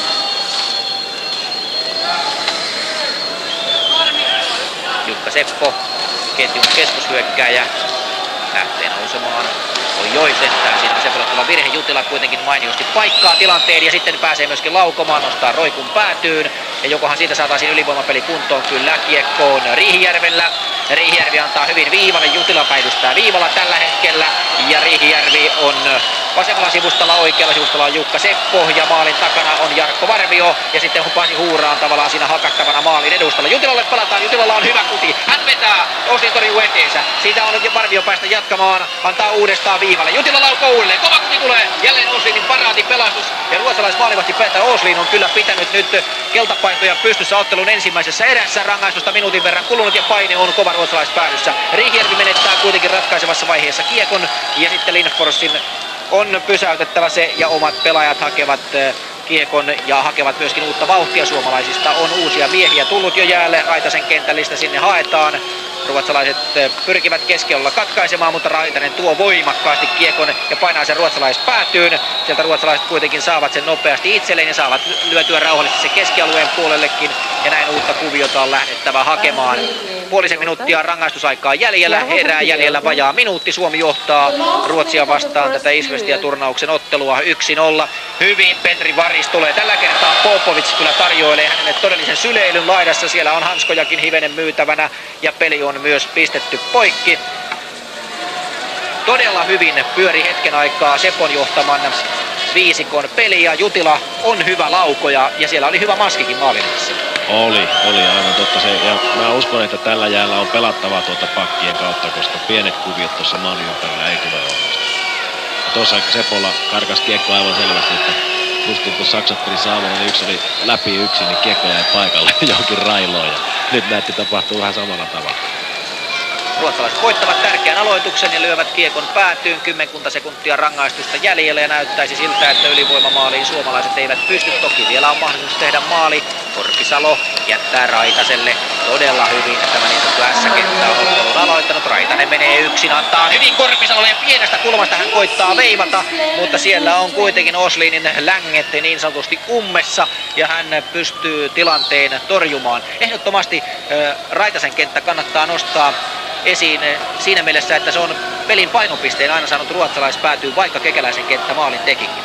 Jukka Seppo, ketjun keskushyökkääjä, lähtee nousemaan. Oi sentään, siinä on Sepolla virhe. Jutila kuitenkin mainiosti paikkaa tilanteen ja sitten pääsee myöskin laukomaan, nostaa roikun päätyyn. Ja jokohan siitä saataisiin ylivoimapeli kuntoon, kyllä kiekkoon Riihijärvellä. Riihijärvi antaa hyvin viivalle, Jutila päivystää viivalla tällä hetkellä. Ja Riihijärvi on vasemmalla sivustalla, oikealla sivustalla on Jukka Seppo ja maalin takana on Jarkko Varvio. Ja sitten Pasi Huura on tavallaan siinä hakattavana maalin edustalla. Jutilalle pelataan, Jutilalla on hyvä kuti. Hän vetää, Oslin torjuu eteensä. Siitä on Varvio päästä jatkamaan, antaa uudestaan viivalle. Jutila laukoo uudelleen, kova kuti tulee. Jälleen Oslinin paraati pelastus. Ja ruotsalaismaalivahti Peter Oslin on kyllä pitänyt nyt keltapaitoja pystyssä ottelun ensimmäisessä erässä. Rangaistusta minuutin verran kulunut ja paine on kova ruotsalaispäädyssä. Riihijärvi menettää kuitenkin ratkaisevassa vaiheessa kiekon ja sitten Lindforsin on pysäytettävä se ja omat pelaajat hakevat kiekon ja hakevat myöskin uutta vauhtia. Suomalaisista on uusia miehiä tullut jo jäälle. Raitasen kentällistä sinne haetaan. Ruotsalaiset pyrkivät keskellä katkaisemaan, mutta Raitanen tuo voimakkaasti kiekon ja painaa sen ruotsalaispäätyyn. Sieltä ruotsalaiset kuitenkin saavat sen nopeasti itselleen ja saavat lyötyä rauhallisesti sen keskialueen puolellekin. Ja näin uutta kuviota on lähdettävä hakemaan. Puolisen minuuttia rangaistusaikaa jäljellä, erää jäljellä vajaa minuutti. Suomi johtaa Ruotsia vastaan tätä Isvestia-turnauksen ottelua 1-0. Hyvin Petri Varis tulee. Tällä kertaa Popovic kyllä tarjoilee hänelle todellisen syleilyn laidassa. Siellä on hanskojakin hivenen myytävänä ja peli on myös pistetty poikki. Todella hyvin pyöri hetken aikaa Sepon johtaman viisikon peli ja Jutila on hyvä laukoja ja siellä oli hyvä maskikin maalinassa. Oli aivan totta se. Ja mä uskon, että tällä jäällä on pelattavaa tuota pakkien kautta, koska pienet kuviot tuossa maalin ympärillä ei tule onnistua. Tuossa Sepolla karkas kiekko aivan selvästi, että justiin kun saksatteli saamalla, niin yksi oli läpi yksi, niin kiekko jäi paikalle johonkin railoon. Ja nyt näytti tapahtuu vähän samalla tavalla. Ruotsalaiset voittavat tärkeän aloituksen ja lyövät kiekon päätyyn. 10 sekuntia rangaistusta jäljellä ja näyttäisi siltä, että ylivoimamaaliin suomalaiset eivät pysty. Toki vielä on mahdollisuus tehdä maali. Korpisalo jättää Raitaselle todella hyvin. Tämä niin sanottu S-kenttä on ottelun aloittanut. Raitanen menee yksin, antaa hyvin Korpisalolle ja pienestä kulmasta hän koittaa veivata. Mutta siellä on kuitenkin Oslinin länget niin sanotusti ummessa ja hän pystyy tilanteen torjumaan. Ehdottomasti Raitasen kenttä kannattaa nostaa esiin siinä mielessä, että se on pelin painopisteen aina saanut ruotsalaispäätyyn, vaikka Kekäläisen kenttä maalin tekikin.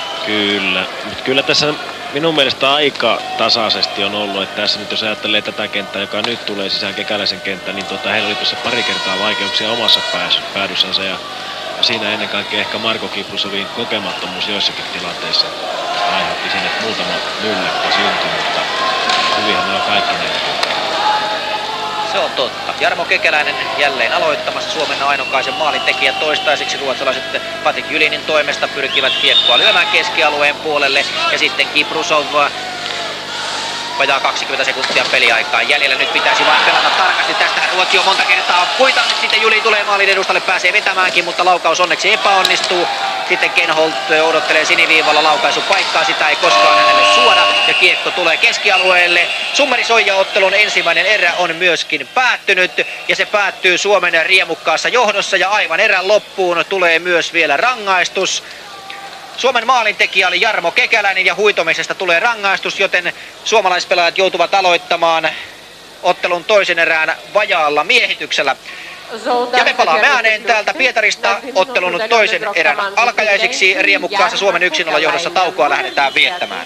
Kyllä tässä minun mielestä aika tasaisesti on ollut, että tässä nyt jos ajattelee tätä kenttää, joka nyt tulee sisään Kekäläisen kenttä, niin heillä oli tuossa pari kertaa vaikeuksia omassa päädyssänsä ja siinä ennen kaikkea ehkä Marko Kiprusovin kokemattomuus joissakin tilanteissa aiheutti sen, että muutama mylläkkä syntyi, mutta hyvinhän ne on kaikki näin. Se on totta. Jarmo Kekäläinen jälleen aloittamassa. Suomen ainokaisen maalin tekijä toistaiseksi. Ruotsalaiset Patrik Jylinin toimesta pyrkivät kiekkoa lyömään keskialueen puolelle. Ja sitten Kiprusov. Vajaa 20 sekuntia peliaikaa jäljellä. Nyt pitäisi vain pelata tarkasti. Tästähän Ruotsi on monta kertaa kuitannut. Sitten Juli tulee maalin edustalle. Pääsee vetämäänkin, mutta laukaus onneksi epäonnistuu. Sitten Kenholt odottelee siniviivalla laukaisupaikkaa. Sitä ei koskaan hänelle suoda. Ja kiekko tulee keskialueelle. Summeri soi ja ottelun ensimmäinen erä on myöskin päättynyt. Ja se päättyy Suomen riemukkaassa johdossa. Ja aivan erän loppuun tulee myös vielä rangaistus. Suomen maalintekijä oli Jarmo Kekäläinen ja huitomisesta tulee rangaistus, joten suomalaispelaajat joutuvat aloittamaan ottelun toisen erään vajaalla miehityksellä. Ja me palaamme ääneen täältä Pietarista ottelun toisen erän alkajaisiksi. Riemukkaassa Suomen 1-0 johdossa taukoa lähdetään viettämään.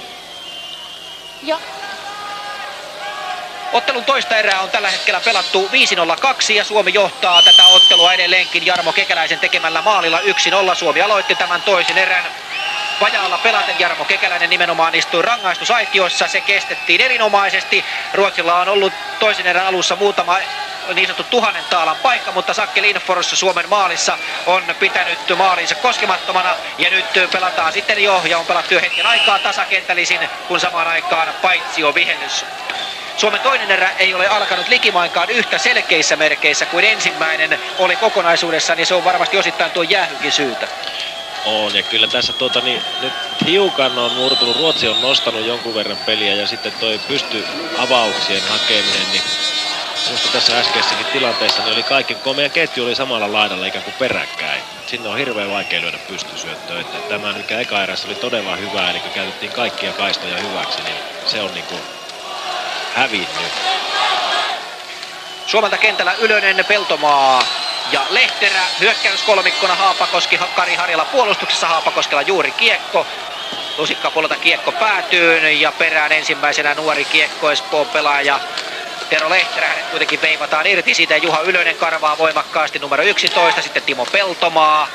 Ottelun toista erää on tällä hetkellä pelattu 5-0-2 ja Suomi johtaa tätä ottelua edelleenkin Jarmo Kekäläisen tekemällä maalilla 1-0. Suomi aloitti tämän toisen erän vajaalla pelaten. Jarmo Kekäläinen nimenomaan istui rangaistusaitiossa. Se kestettiin erinomaisesti. Ruotsilla on ollut toisen erän alussa muutama niin sanottu 1000 taalan paikka, mutta Sakke Lindfors Suomen maalissa on pitänyt maalinsa koskemattomana. Ja nyt pelataan sitten jo ja on pelattu jo hetken aikaa tasakentällisin, kun samaan aikaan paitsio vihellys. Suomen toinen erä ei ole alkanut likimainkaan yhtä selkeissä merkeissä kuin ensimmäinen oli kokonaisuudessaan, niin se on varmasti osittain tuo jäähynkin syytä. On, ja kyllä tässä nyt hiukan on murtunut. Ruotsi on nostanut jonkun verran peliä ja sitten toi pystyavauksien hakeminen, niin minusta tässä äskeisessäkin tilanteessa niin oli kaikki, kun meidän ketju oli samalla laidalla ikään kuin peräkkäin. Sinne on hirveän vaikea lyödä pystysyöttöä. Että tämä, mikä eka erässä oli todella hyvä, eli kun käytettiin kaikkia kaistoja hyväksi, niin se on niinku hävinnyt. Suomelta kentällä Ylönen, Peltomaa ja Lehterä. Hyökkäyskolmikkona Haapakoski, Kari Harjala puolustuksessa. Haapakoskella juuri kiekko. Lusikkapuolelta kiekko päätyyn ja perään ensimmäisenä nuori kiekko Espoon pelaaja Tero Lehterä. Hänet kuitenkin veivataan irti siitä. Juha Ylönen karvaa voimakkaasti numero 11. Sitten Timo Peltomaa.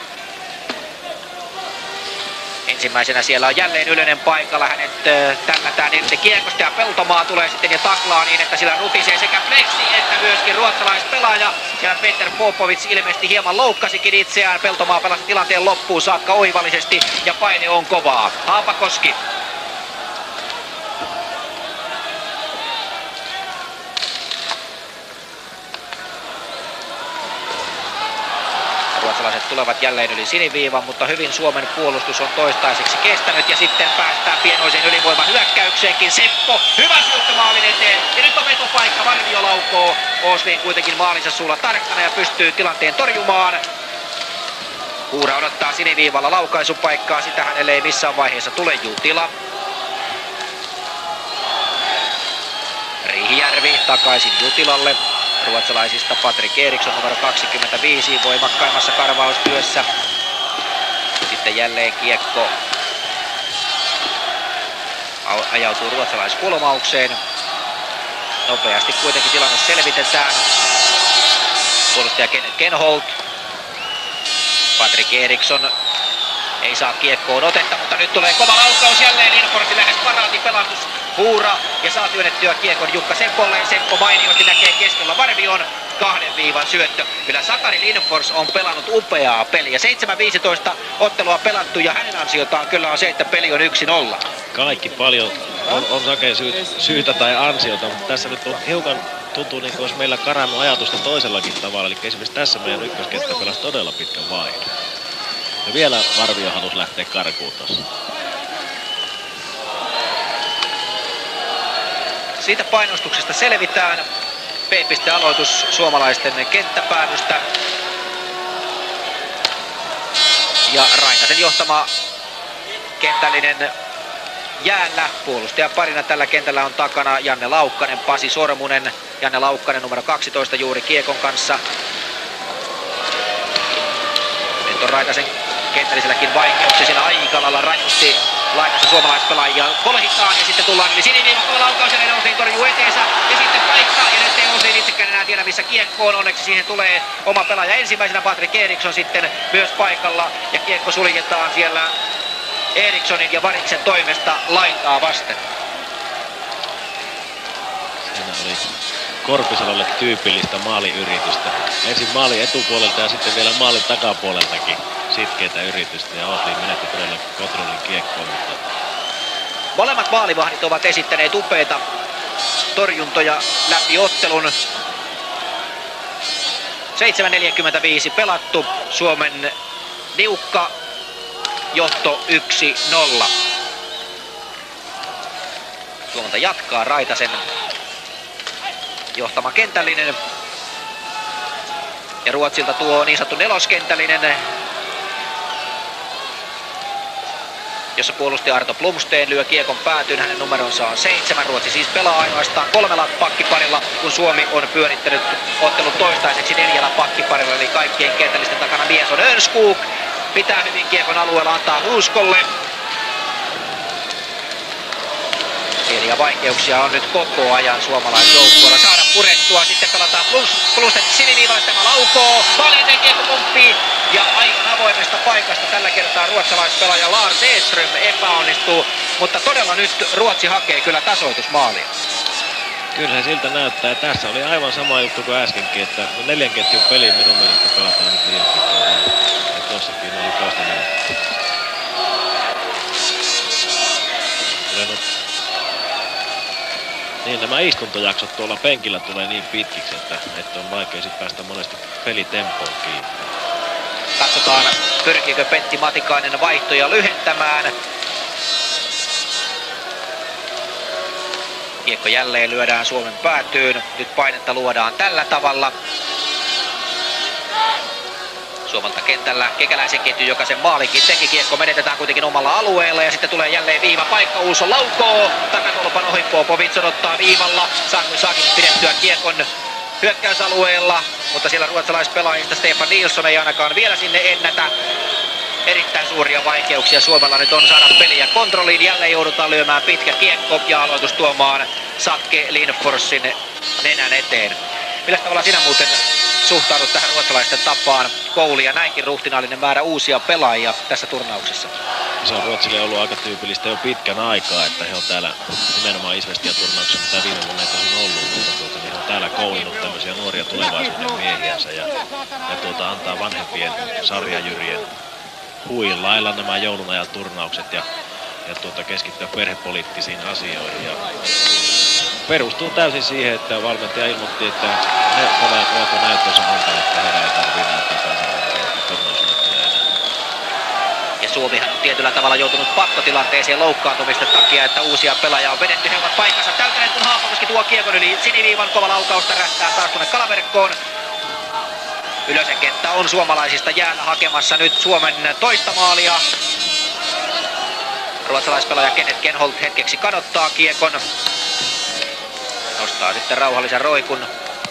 Ensimmäisenä siellä on jälleen Ylönen paikalla. Hänet tällätään irti kiekosta ja Peltomaa tulee sitten ja taklaa niin, että sillä rutisee sekä Flexi että myöskin ruotsalaispelaaja. Ja Peter Popovic ilmeisesti hieman loukkasikin itseään. Peltomaa pelasi tilanteen loppuun saakka oivallisesti ja paine on kovaa. Haapakoski. Ruotsalaiset tulevat jälleen yli siniviivan, mutta hyvin Suomen puolustus on toistaiseksi kestänyt ja sitten päästään pienoiseen ylivoiman hyökkäykseenkin. Seppo, hyvä syöttö maalin eteen ja nyt on vetopaikka, Varvio laukoo. Åslin kuitenkin maalinsa suulla tarkkana ja pystyy tilanteen torjumaan. Huura odottaa siniviivalla laukaisupaikkaa, sitä hänelle ei missään vaiheessa tule. Jutila. Riihijärvi takaisin Jutilalle. Ruotsalaisista Patrik Eriksson numero 25 voimakkaimmassa karvaustyössä. Sitten jälleen kiekko ajautuu ruotsalaiskulmaukseen. Nopeasti kuitenkin tilanne selvitetään. Puolustaja Kenholt. Patrik Eriksson ei saa kiekkoon otetta, mutta nyt tulee kova laukaus jälleen. Lindforsin lähes paraati pelastus. Huura ja saa työnnettyä kiekon Jukka Seppolle. Seppo mainiosti näkee keskellä Varvion 2 viivan syöttö. Kyllä Sakari Lindfors on pelannut upeaa peliä. 7-15 ottelua pelattu ja hänen ansiotaan kyllä on se, että peli on 1-0. Kaikki paljon on Saken syytä tai ansiota, mutta tässä nyt on hiukan tuntuu niin kuin olisi meillä karannut ajatusta toisellakin tavalla. Eli esimerkiksi tässä meidän ykköskenttä pelasi todella pitkän vaihdon. Ja vielä Varvio halusi lähteä karkuun tossa. Siitä painostuksesta selvitään. B-piste-aloitus suomalaisten kenttäpäädystä. Ja Raitasen johtama kentällinen jäällä. Puolustajaparina tällä kentällä on takana Janne Laukkanen, Pasi Sormunen. Janne Laukkanen numero 12 juuri kiekon kanssa. Nyt on Raitasen kentälliselläkin vaikeuksia siinä aika lailla rajusti. Lainassa suomalaispelaajia kolhitaan ja sitten tullaan yli siniviivan laukaus ja Åslin torjuu eteensä ja sitten paikka ja nyt ei Åslin itsekään enää tiedä missä kiekko on. Onneksi siihen tulee oma pelaaja ensimmäisenä, Patrik Eriksson sitten myös paikalla ja kiekko suljetaan siellä Erikssonin ja Variksen toimesta laitaa vasten. Siinä oli Korpisalolle tyypillistä maaliyritystä. Ensin maali etupuolelta ja sitten vielä maalin takapuoleltakin sitkeitä yritystä. Ja Åslin menetti todella kontrollin kiekkoon. Mutta... Molemmat maalivahdit ovat esittäneet upeita torjuntoja läpi ottelun. 7.45 pelattu. Suomen niukka johto 1-0. Suomelta jatkaa Raitasen johtama kentällinen. Ja Ruotsilta tuo niin sanottu neloskentällinen, jossa puolustaja Arto Blomsten lyö kiekon päätyyn. Hänen numeronsa on 7. Ruotsi siis pelaa ainoastaan 3 pakkiparilla, kun Suomi on pyörittänyt ottelun toistaiseksi 4 pakkiparilla. Eli kaikkien kentällisten takana mies on Örnskog. Pitää hyvin kiekon alueella, antaa Huuskolle. Pieniä vaikeuksia on nyt koko ajan suomalaisjoukkueella saada purettua. Sitten pelataan Blomsten siniviivalle, tämä laukoo. Maalin kiekko pomppii. Ja aivan avoimesta paikasta tällä kertaa ruotsalaispelaaja Lars Edström epäonnistuu. Mutta todella nyt Ruotsi hakee kyllä tasoitusmaalia. Kyllä se siltä näyttää. Ja tässä oli aivan sama juttu kuin äskenkin, että 4 ketjun peli minun mielestä pelataan nyt liian pitkään. Ja tossakin oli toista minuuttia. Niin, nämä istuntojaksot tuolla penkillä tulee niin pitkiksi, että on vaikea sit päästä monesti pelitempoon kiinni. Katsotaan, pyrkiikö Pentti Matikainen vaihtoja lyhentämään. Kiekko jälleen lyödään Suomen päätyyn. Nyt painetta luodaan tällä tavalla. Suomalta kentällä Kekäläisen ketju, joka sen maalikin teki. Kiekko menetetään kuitenkin omalla alueella ja sitten tulee jälleen viiva paikka. Uuso laukoo. Takatolpan ohi Popovitsson ottaa viivalla. Saakin pidettyä kiekon hyökkäysalueella, mutta siellä ruotsalaispelaajista Stefan Nilsson ei ainakaan vielä sinne ennätä. Erittäin suuria vaikeuksia Suomella nyt on saada peliä kontrolliin. Jälleen joudutaan lyömään pitkä kiekko ja aloitus tuomaan Sakke Lindforsin nenän eteen. Millä tavalla sinä muuten suhtaudut tähän ruotsalaisten tapaan? Kouli ja näinkin ruhtinaallinen määrä uusia pelaajia tässä turnauksessa. Se on Ruotsille ollut aika tyypillistä jo pitkän aikaa, että he on täällä nimenomaan Isvestian turnauksessa, mitä viime vuonna ei tosin ollut, mutta he on täällä koulinut tämmöisiä nuoria tulevaisuuden miehiänsä ja antaa vanhempien sarjajyrien huilailla nämä joulun ajan turnaukset ja keskittyä perhepoliittisiin asioihin. Ja perustuu täysin siihen, että valmentaja ilmoitti, että ne pelaajat ovat jo näyttönsä antaneet, että heidän ei tarvitse näyttää kansainvälisiä turnausmatteja enää. Ja Suomihan on tietyllä tavalla joutunut pakkotilanteeseen loukkaantumisten takia, että uusia pelaajia on vedetty. He ovat paikkansa täytäneet, kun Haapakoski tuo kiekon yli siniviivan. Kova laukaus tärähtää taas tuonne kalaverkkoon. Ylösen kenttä on suomalaisista jäällä hakemassa nyt Suomen toista maalia. Ruotsalaispelaaja Kenneth Kenholt hetkeksi kadottaa kiekon. Nostaa sitten rauhallisen roikun.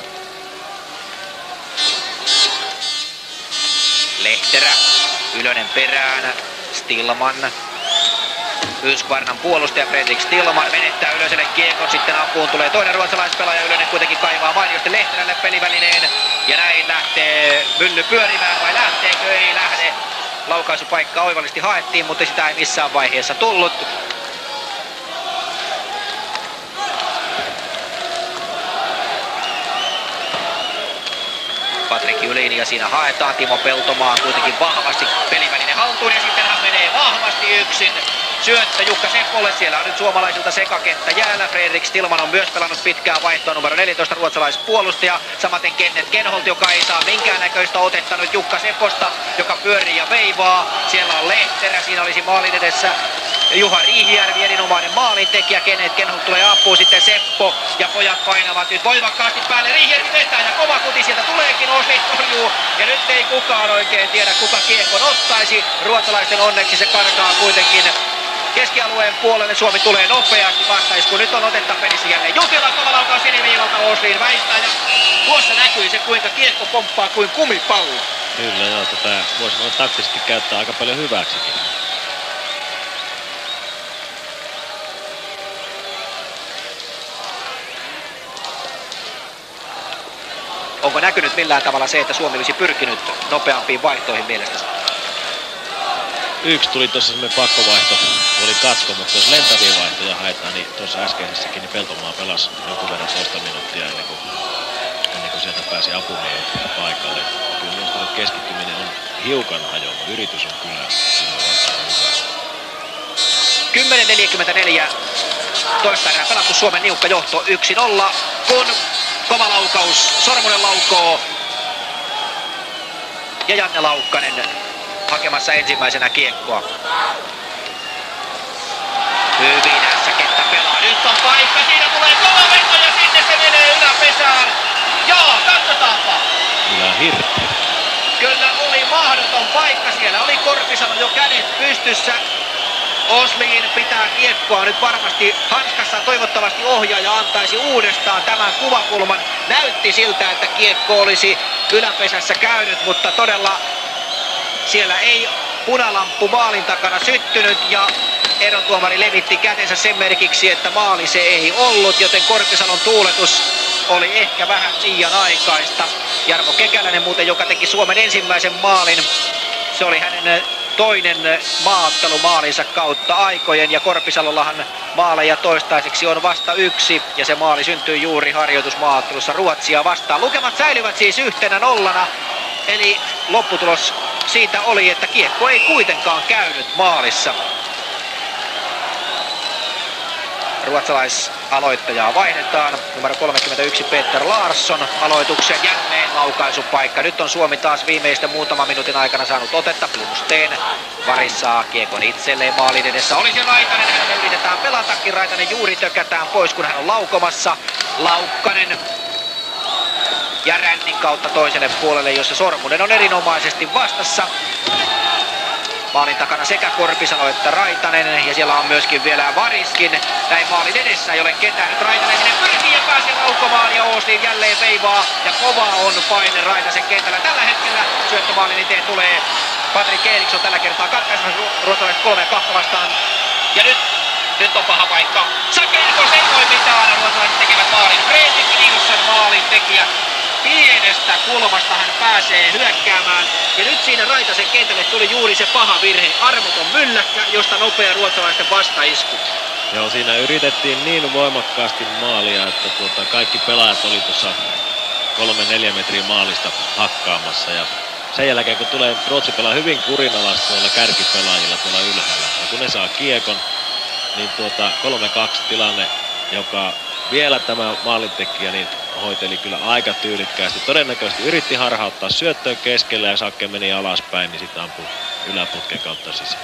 Lehterä, Ylönen perään, Stillman. Husqvarnan puolustaja Fredrik Stillman menettää Ylöselle kiekon, sitten apuun tulee toinen ruotsalaispelaaja. Ylönen kuitenkin kaivaa mainiosti Lehterälle pelivälineen. Ja näin lähtee mylly pyörimään, vai lähteekö? Ei lähde. Laukaisupaikka oivallisesti haettiin, mutta sitä ei missään vaiheessa tullut. Patrik Julin ja siinä haetaan Timo Peltomaa kuitenkin vahvasti peliväline haltuun ja sitten hän menee vahvasti yksin. Syöttö Jukka Seppolle, siellä on nyt suomalaisilta sekakenttä jäällä. Fredrik Stillman on myös pelannut pitkää vaihtoa, numero 14 ruotsalaispuolustaja. Samaten Kenneth Kenholt, joka ei saa minkäännäköistä otetta nyt Jukka Sepposta, joka pyörii ja veivaa. Siellä on Lehterä, siinä olisi maalin edessä Juha Riihijärvi, erinomainen maalintekijä. Kenneth Kenholt tulee apuun, sitten Seppo ja pojat painavat nyt voimakkaasti päälle. Riihijärvi vetää ja kova kuti sieltä tuleekin, Åslin torjuu. Ja nyt ei kukaan oikein tiedä, kuka kiekon ottaisi. Ruotsalaisten onneksi se karkaa kuitenkin keskialueen puolelle. Suomi tulee nopeasti vastaisku. Nyt on otetta pelissä jälleen. Jutila kova laukaus siniviivalta, Åslin väistää ja tuossa näkyi se, kuinka kiekko pomppaa kuin kumipallo. Kyllä joo, tätä voisi noin taktisesti käyttää aika paljon hyväksikin. Onko näkynyt millään tavalla se, että Suomi olisi pyrkinyt nopeampiin vaihtoihin mielestäsi? Yksi tuli tuossa semmoinen pakkovaihto, oli katko, mutta jos lentäviä vaihtoja haetaan, niin tuossa äskeisessäkin niin Peltomaa pelasi jonkun verran toista minuuttia ennen kuin sieltä pääsi apumiehet paikalle. Kyllä minusta nyt keskittyminen on hiukan hajoava. Yritys on kyllä hyvä. 10.44. Toista erää pelattu, Suomen niukka johto 1-0, kun kova laukaus, Sormunen laukoo ja Janne Laukkanen hakemassa ensimmäisenä kiekkoa. Hyvin ässäkettä pelaa, nyt on paikka, siinä tulee kova veto ja sinne se menee yläpesään. Joo, katsotaanpa. Ylähirtti. Kyllä oli mahdoton paikka, siellä oli Korpisalo jo kädet pystyssä. Osliin pitää kiekkoa nyt varmasti hanskassa, toivottavasti ohjaaja antaisi uudestaan tämän kuvakulman. Näytti siltä, että kiekko olisi yläpesässä käynyt, mutta todella siellä ei punalamppu maalin takana syttynyt ja erotuomari levitti kätensä sen merkiksi, että maali se ei ollut, joten Korpisalon tuuletus oli ehkä vähän liian aikaista. Jarmo Kekäläinen muuten, joka teki Suomen ensimmäisen maalin, se oli hänen toinen maaottelu maalinsa kautta aikojen ja Korpisalollahan maaleja toistaiseksi on vasta yksi ja se maali syntyy juuri harjoitusmaaottelussa Ruotsia vastaan. Lukemat säilyvät siis 1-0, eli lopputulos siitä oli, että kiekko ei kuitenkaan käynyt maalissa. Ruotsalaisaloittajaa vaihdetaan. Numero 31 Peter Larsson aloituksen, jälleen laukaisupaikka. Nyt on Suomi taas viimeisten muutaman minuutin aikana saanut otetta. Blomsten Varis saa kiekon itselleen maalin edessä. Olisi Raitanen, hänelle yritetään pelatakin. Raitanen juuri tökätään pois, kun hän on laukomassa. Laukkanen ja rännin kautta toiselle puolelle, jossa Sormunen on erinomaisesti vastassa. Maalin takana sekä Korpisalo että Raitanen ja siellä on myöskin vielä Variskin. Näin maalin edessä ei ole ketään. Nyt Raitanen sinne pyrkii ja pääsee laukomaan ja Oostin jälleen veivaa. Ja kova on paine Raitasen kentällä. Tällä hetkellä syöttömaalin eteen tulee Patrik Eriksson tällä kertaa katkaisemassa ruotsalaiset 3-2 vastaan. Ja nyt on paha paikka. Sakelkos ei voi mitään. Ruotsalaiset tekevät maalin. Fredrik Nilsson maalin tekijä. Pienestä kulmasta hän pääsee hyökkäämään. Ja nyt siinä Raitasen kentälle tuli juuri se paha virhe. Armoton mylläkkä, josta nopea ruotsalaisten vastaisku. Joo, siinä yritettiin niin voimakkaasti maalia, että kaikki pelaajat oli tuossa 3-4 metriä maalista hakkaamassa. Ja sen jälkeen kun tulee Ruotsi pelaa hyvin kurinalaista tuolla kärkipelaajilla tuolla ylhäällä. Ja kun ne saa kiekon, niin 3-2 tilanne, joka vielä tämä maalintekijä niin hoiteli kyllä aika tyylikkäästi. Todennäköisesti yritti harhauttaa syöttöön keskellä ja Sakke meni alaspäin, niin sitten ampui yläputken kautta sisään.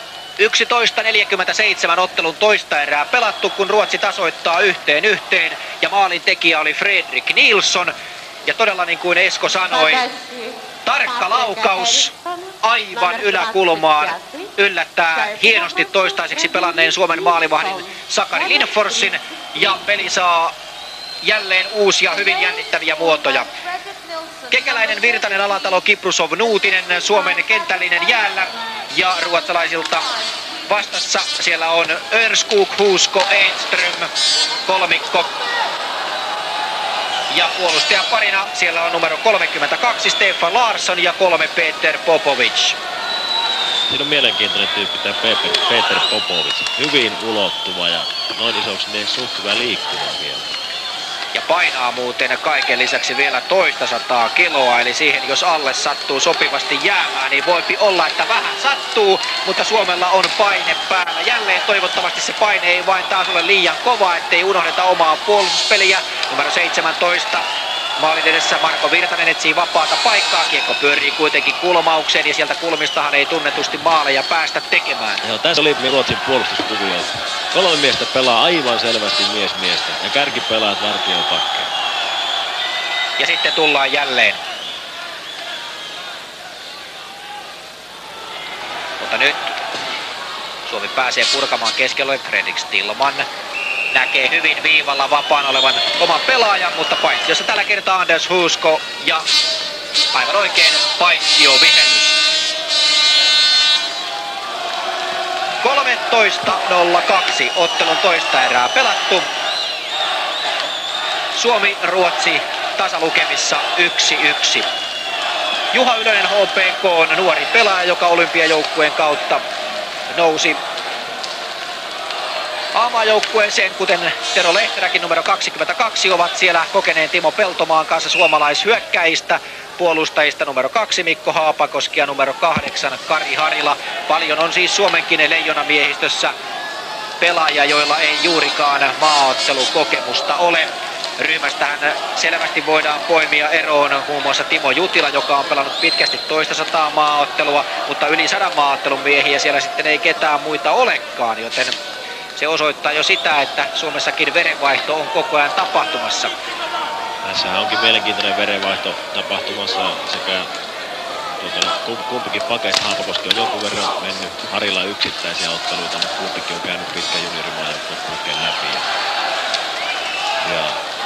11.47 ottelun toista erää pelattu, kun Ruotsi tasoittaa 1-1 ja maalin tekijä oli Fredrik Nilsson. Ja todella niin kuin Esko sanoi, tarkka laukaus aivan yläkulmaan yllättää hienosti toistaiseksi pelanneen Suomen maalivahdin Sakari Lindforsin ja peli saa jälleen uusia hyvin jännittäviä muotoja. Kekäläinen, Virtanen, Alatalo, Kiprusov, Nuutinen, Suomen kentällinen jäällä ja ruotsalaisilta vastassa siellä on Örskog, Huusko, Edström, kolmikko. Ja puolustajan parina siellä on numero 32 Stefan Larsson ja 3 Peter Popovic. Siinä on mielenkiintoinen tyyppi tämä Peter Popovic. Hyvin ulottuva ja noin isoksi niin suht hyvä liikkumaan vielä. Ja painaa muuten kaiken lisäksi vielä 200 kiloa, eli siihen jos alle sattuu sopivasti jäämään, niin voipi olla, että vähän sattuu, mutta Suomella on paine päällä. Jälleen toivottavasti se paine ei vain taas ole liian kova, ettei unohdeta omaa puolustuspeliä. Numero 17. Maalin edessä Marko Virtanen etsii vapaata paikkaa. Kiekko pyörii kuitenkin kulmaukseen ja sieltä kulmistahan ei tunnetusti maaleja päästä tekemään. Joo, tässä oli Ruotsin puolustuskuvio. 3 miestä pelaa aivan selvästi miestä ja kärkipelaat vartioon pakkeen. Ja sitten tullaan jälleen. Mutta nyt Suomi pääsee purkamaan keskelle. Fredrik Stillman näkee hyvin viivalla vapaan olevan oman pelaajan, mutta paitsiossa tällä kertaa Anders Huusko ja aivan oikein paitsio vihellys. 13.02 ottelun toista erää pelattu. Suomi-Ruotsi tasalukemissa 1-1. Juha Ylönen HPK on nuori pelaaja, joka olympiajoukkueen kautta nousi A-maajoukkueeseen, kuten Tero Lehteräkin numero 22 ovat siellä kokeneen Timo Peltomaan kanssa suomalaishyökkäistä. Puolustajista numero 2 Mikko Haapakoski ja numero 8 Kari Harila. Paljon on siis Suomenkin leijonamiehistössä pelaajia, joilla ei juurikaan maaottelukokemusta ole. Ryhmästähän selvästi voidaan poimia eroon muun muassa Timo Jutila, joka on pelannut pitkästi 200 maaottelua, mutta yli 100 maaottelun miehiä siellä sitten ei ketään muita olekaan, joten se osoittaa jo sitä, että Suomessakin verenvaihto on koko ajan tapahtumassa. Tässä onkin mielenkiintoinen verenvaihto tapahtumassa sekä kumpikin pakeista. Haapakoski on jonkun verran mennyt Harilla yksittäisiä otteluita, mutta kumpikin on käynyt pitkän juniorimaajoukkueen läpi. Ja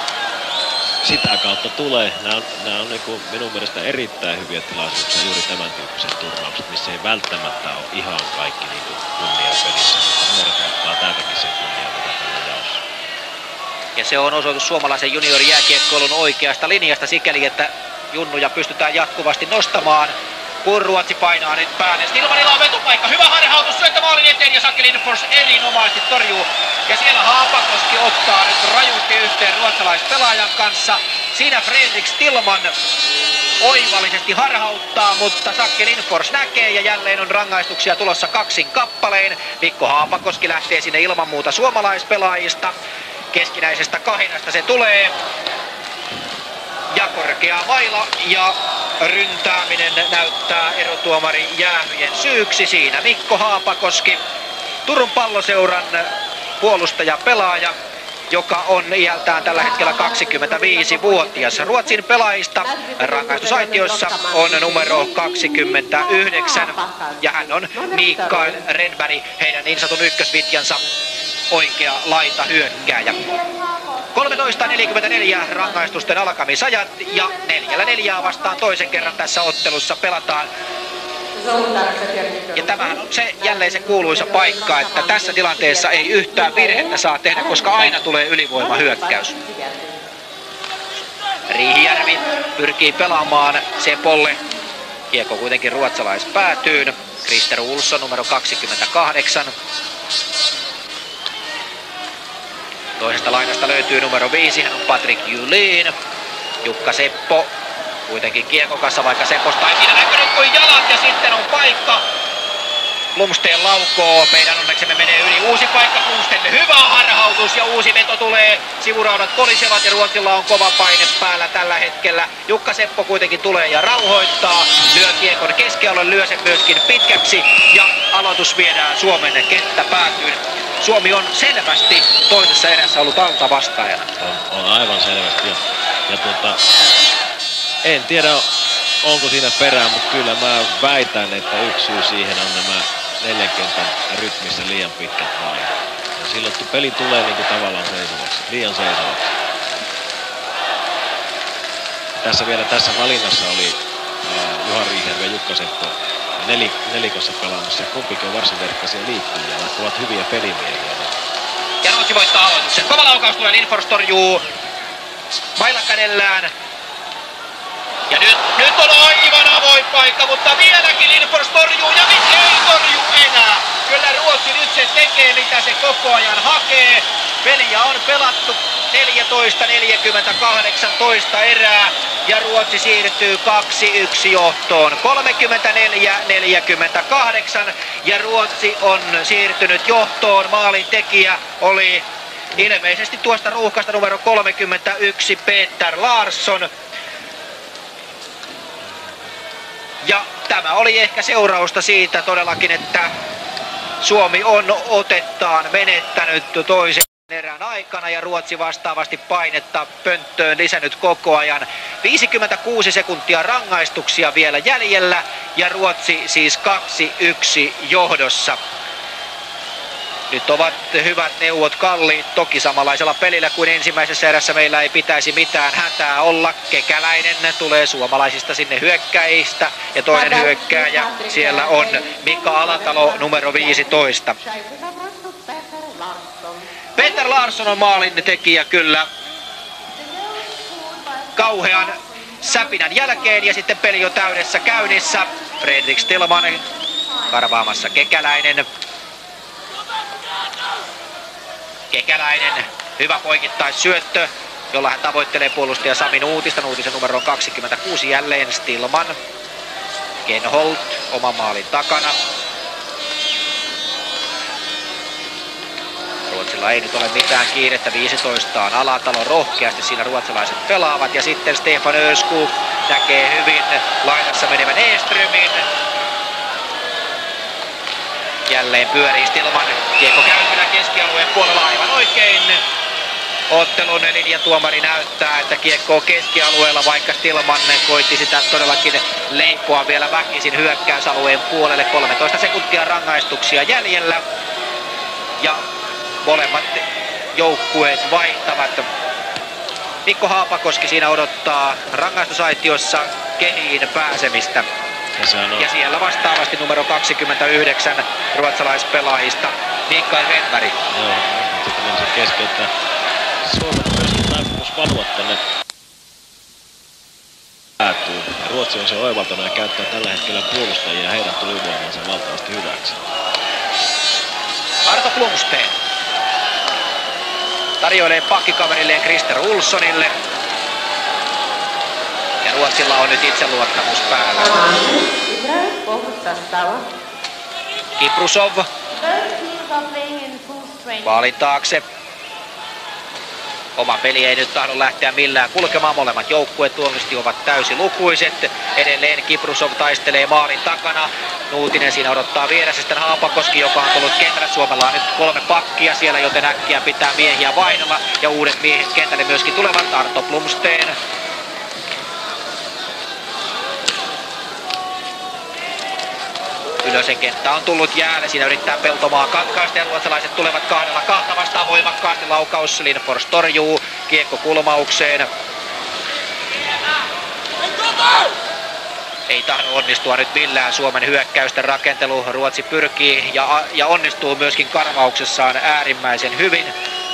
sitä kautta tulee. Nämä on niin minun mielestä erittäin hyviä tilaisuuksia juuri tämän tyyppiset turnaukset, missä ei välttämättä ole ihan kaikki niin kunnia pelissä, mutta nuoret ottaa täältäkin sen kunnia, mitä tällä jaossa. Ja se on osoitus suomalaisen juniorijääkiekkoilun oikeasta linjasta sikäli, että junnuja pystytään jatkuvasti nostamaan, kun Ruotsi painaa nyt päälle. Stilmanilla on vetopaikka, hyvä harhautus, syöttö maalin eteen ja Saki Lindfors erinomaisesti torjuu. Ja siellä Haapakoski ottaa nyt rajusti yhteen ruotsalaispelaajan kanssa. Siinä Fredrik Stillman oivallisesti harhauttaa, mutta Saki Lindfors näkee ja jälleen on rangaistuksia tulossa kaksin kappalein. Mikko Haapakoski lähtee sinne ilman muuta suomalaispelaajista. Keskinäisestä kahinasta se tulee. Ja korkea maila ja ryntääminen näyttää erotuomari jäähyjen syyksi. Siinä Mikko Haapakoski, Turun Palloseuran puolustaja-pelaaja, joka on iältään tällä hetkellä 25-vuotias. Ruotsin pelaajista rangaistusaitiossa on numero 29 ja hän on Mikael Renberg, heidän niin sanotun ykkösvitjansa oikea laita hyökkääjä. 13.44 rangaistusten alkamisajat ja 4-4 vastaan toisen kerran tässä ottelussa pelataan. Ja tämähän on se jälleen se kuuluisa paikka, että tässä tilanteessa ei yhtään virhettä saa tehdä, koska aina tulee ylivoimahyökkäys. Riihijärvi pyrkii pelaamaan Sepolle. Kiekko kuitenkin ruotsalaispäätyyn. Christer Olsson numero 28. Toisesta laidasta löytyy numero 5, hän on Patrick Julin. Jukka Seppo kuitenkin kiekokassa, vaikka Seposta ei siinä näkynyt kuin jalat ja sitten on paikka. Blomsten laukoo, meidän onneksemme menee yli uusi paikka, Blomsten hyvä harhautus ja uusi veto tulee. Sivuraudat kolisevat ja Ruotsilla on kova paine päällä tällä hetkellä. Jukka Seppo kuitenkin tulee ja rauhoittaa, lyö kiekon keskialueen, lyö sen myöskin pitkäksi ja aloitus viedään Suomen kenttäpäätyyn. Suomi on selvästi toisessa erässä ollut altavastaajana. On aivan selvästi en tiedä onko siinä perää, mutta kyllä mä väitän, että yksi syy siihen on nämä 4 kentän rytmissä liian pitkät vaiheet. Ja silloin peli tulee niinku tavallaan seisovaksi, liian seisovaksi. Tässä valinnassa oli Juha Riihijärvi ja Jukka Seppo nelikossa pelaamassa ja kumpikin on varsin verkkaisia liikkujia, vaikka ovat hyviä pelimiehiä. Ja Ruotsi voittaa aloituksen. Kova laukaus tulee, Lindfors torjuu mailan kädellään. Ja nyt on aivan avoin paikka, mutta vieläkin Lindfors torjuu ja ei torjuu enää. Kyllä Ruotsi nyt se tekee, mitä se koko ajan hakee. Peliä on pelattu 14.48 erää ja Ruotsi siirtyy 2-1 johtoon. 34-48 ja Ruotsi on siirtynyt johtoon. Maalin tekijä oli ilmeisesti tuosta ruuhkasta numero 31 Peter Larsson. Ja tämä oli ehkä seurausta siitä todellakin, että Suomi on otettaan menettänyt toisen erän aikana ja Ruotsi vastaavasti painetta pönttöön lisännyt koko ajan. 56 sekuntia rangaistuksia vielä jäljellä ja Ruotsi siis 2-1 johdossa. Nyt ovat hyvät neuvot kalliit, toki samanlaisella pelillä kuin ensimmäisessä erässä meillä ei pitäisi mitään hätää olla. Kekäläinen tulee suomalaisista sinne hyökkäistä ja toinen hyökkääjä siellä on Mika Alatalo numero 15. Peter Larsson on maalin tekijä kyllä. Kauhean säpinän jälkeen ja sitten peli on täydessä käynnissä. Fredrik Stillman karvaamassa Kekäläinen. Kekäläinen, hyvä poikittaisyöttö, jolla hän tavoittelee puolustaja Sami Nuutista. Nuutisen numero on 26 jälleen Stillman. Kenholt oman maalin takana. Ruotsilla ei nyt ole mitään kiirettä, 15 on Alatalo, rohkeasti siinä ruotsalaiset pelaavat ja sitten Stefan Öskog näkee hyvin laidassa menevän Eströmin. Jälleen pyörii Stillman, kiekko käy kyllä keskialueen puolella aivan oikein. Ottelun linjatuomari näyttää, että kiekko on keskialueella, vaikka Stillman koitti sitä todellakin leipoa vielä väkisin hyökkäysalueen puolelle. 13 sekuntia rangaistuksia jäljellä ja molemmat joukkueet vaihtavat. Mikko Haapakoski siinä odottaa rangaistusaitiossa kehiin pääsemistä. Ja siellä vastaavasti numero 29 ruotsalaispelaajista Mikael Renberg. Joo, sitten meni se keskeyttää. Suomen myöskin taipumus valua tänne päätyy. Ruotsi on se oivaltanut ja käyttää tällä hetkellä puolustajia ja heidän tulivoimansa valtavasti hyväksi. Arto Blomsten tarjoilee pakkikaverilleen Krister Olssonille. Ja Ruotsilla on nyt itseluottamus päällä. Kiprusov maalin taakse. Oma peli ei nyt tahdo lähteä millään kulkemaan. Molemmat joukkueet luonnollisesti ovat täysilukuiset. Edelleen Kiprusov taistelee maalin takana. Nuutinen siinä odottaa vieressä sitten Haapakoski, joka on tullut kentälle. Suomella on nyt 3 pakkia siellä, joten äkkiä pitää miehiä vainolla. Ja uudet miehet kentälle myöskin tulevat. Arto Blomsten. Ylösen kenttä on tullut jäälle, siinä yrittää Peltomaa katkaista ja ruotsalaiset tulevat 2 vastaan voimakkaasti. Laukaus, Lindfors torjuu, kiekko kulmaukseen. Ei tahdo onnistua nyt millään Suomen hyökkäysten rakentelu. Ruotsi pyrkii ja onnistuu myöskin karvauksessaan äärimmäisen hyvin.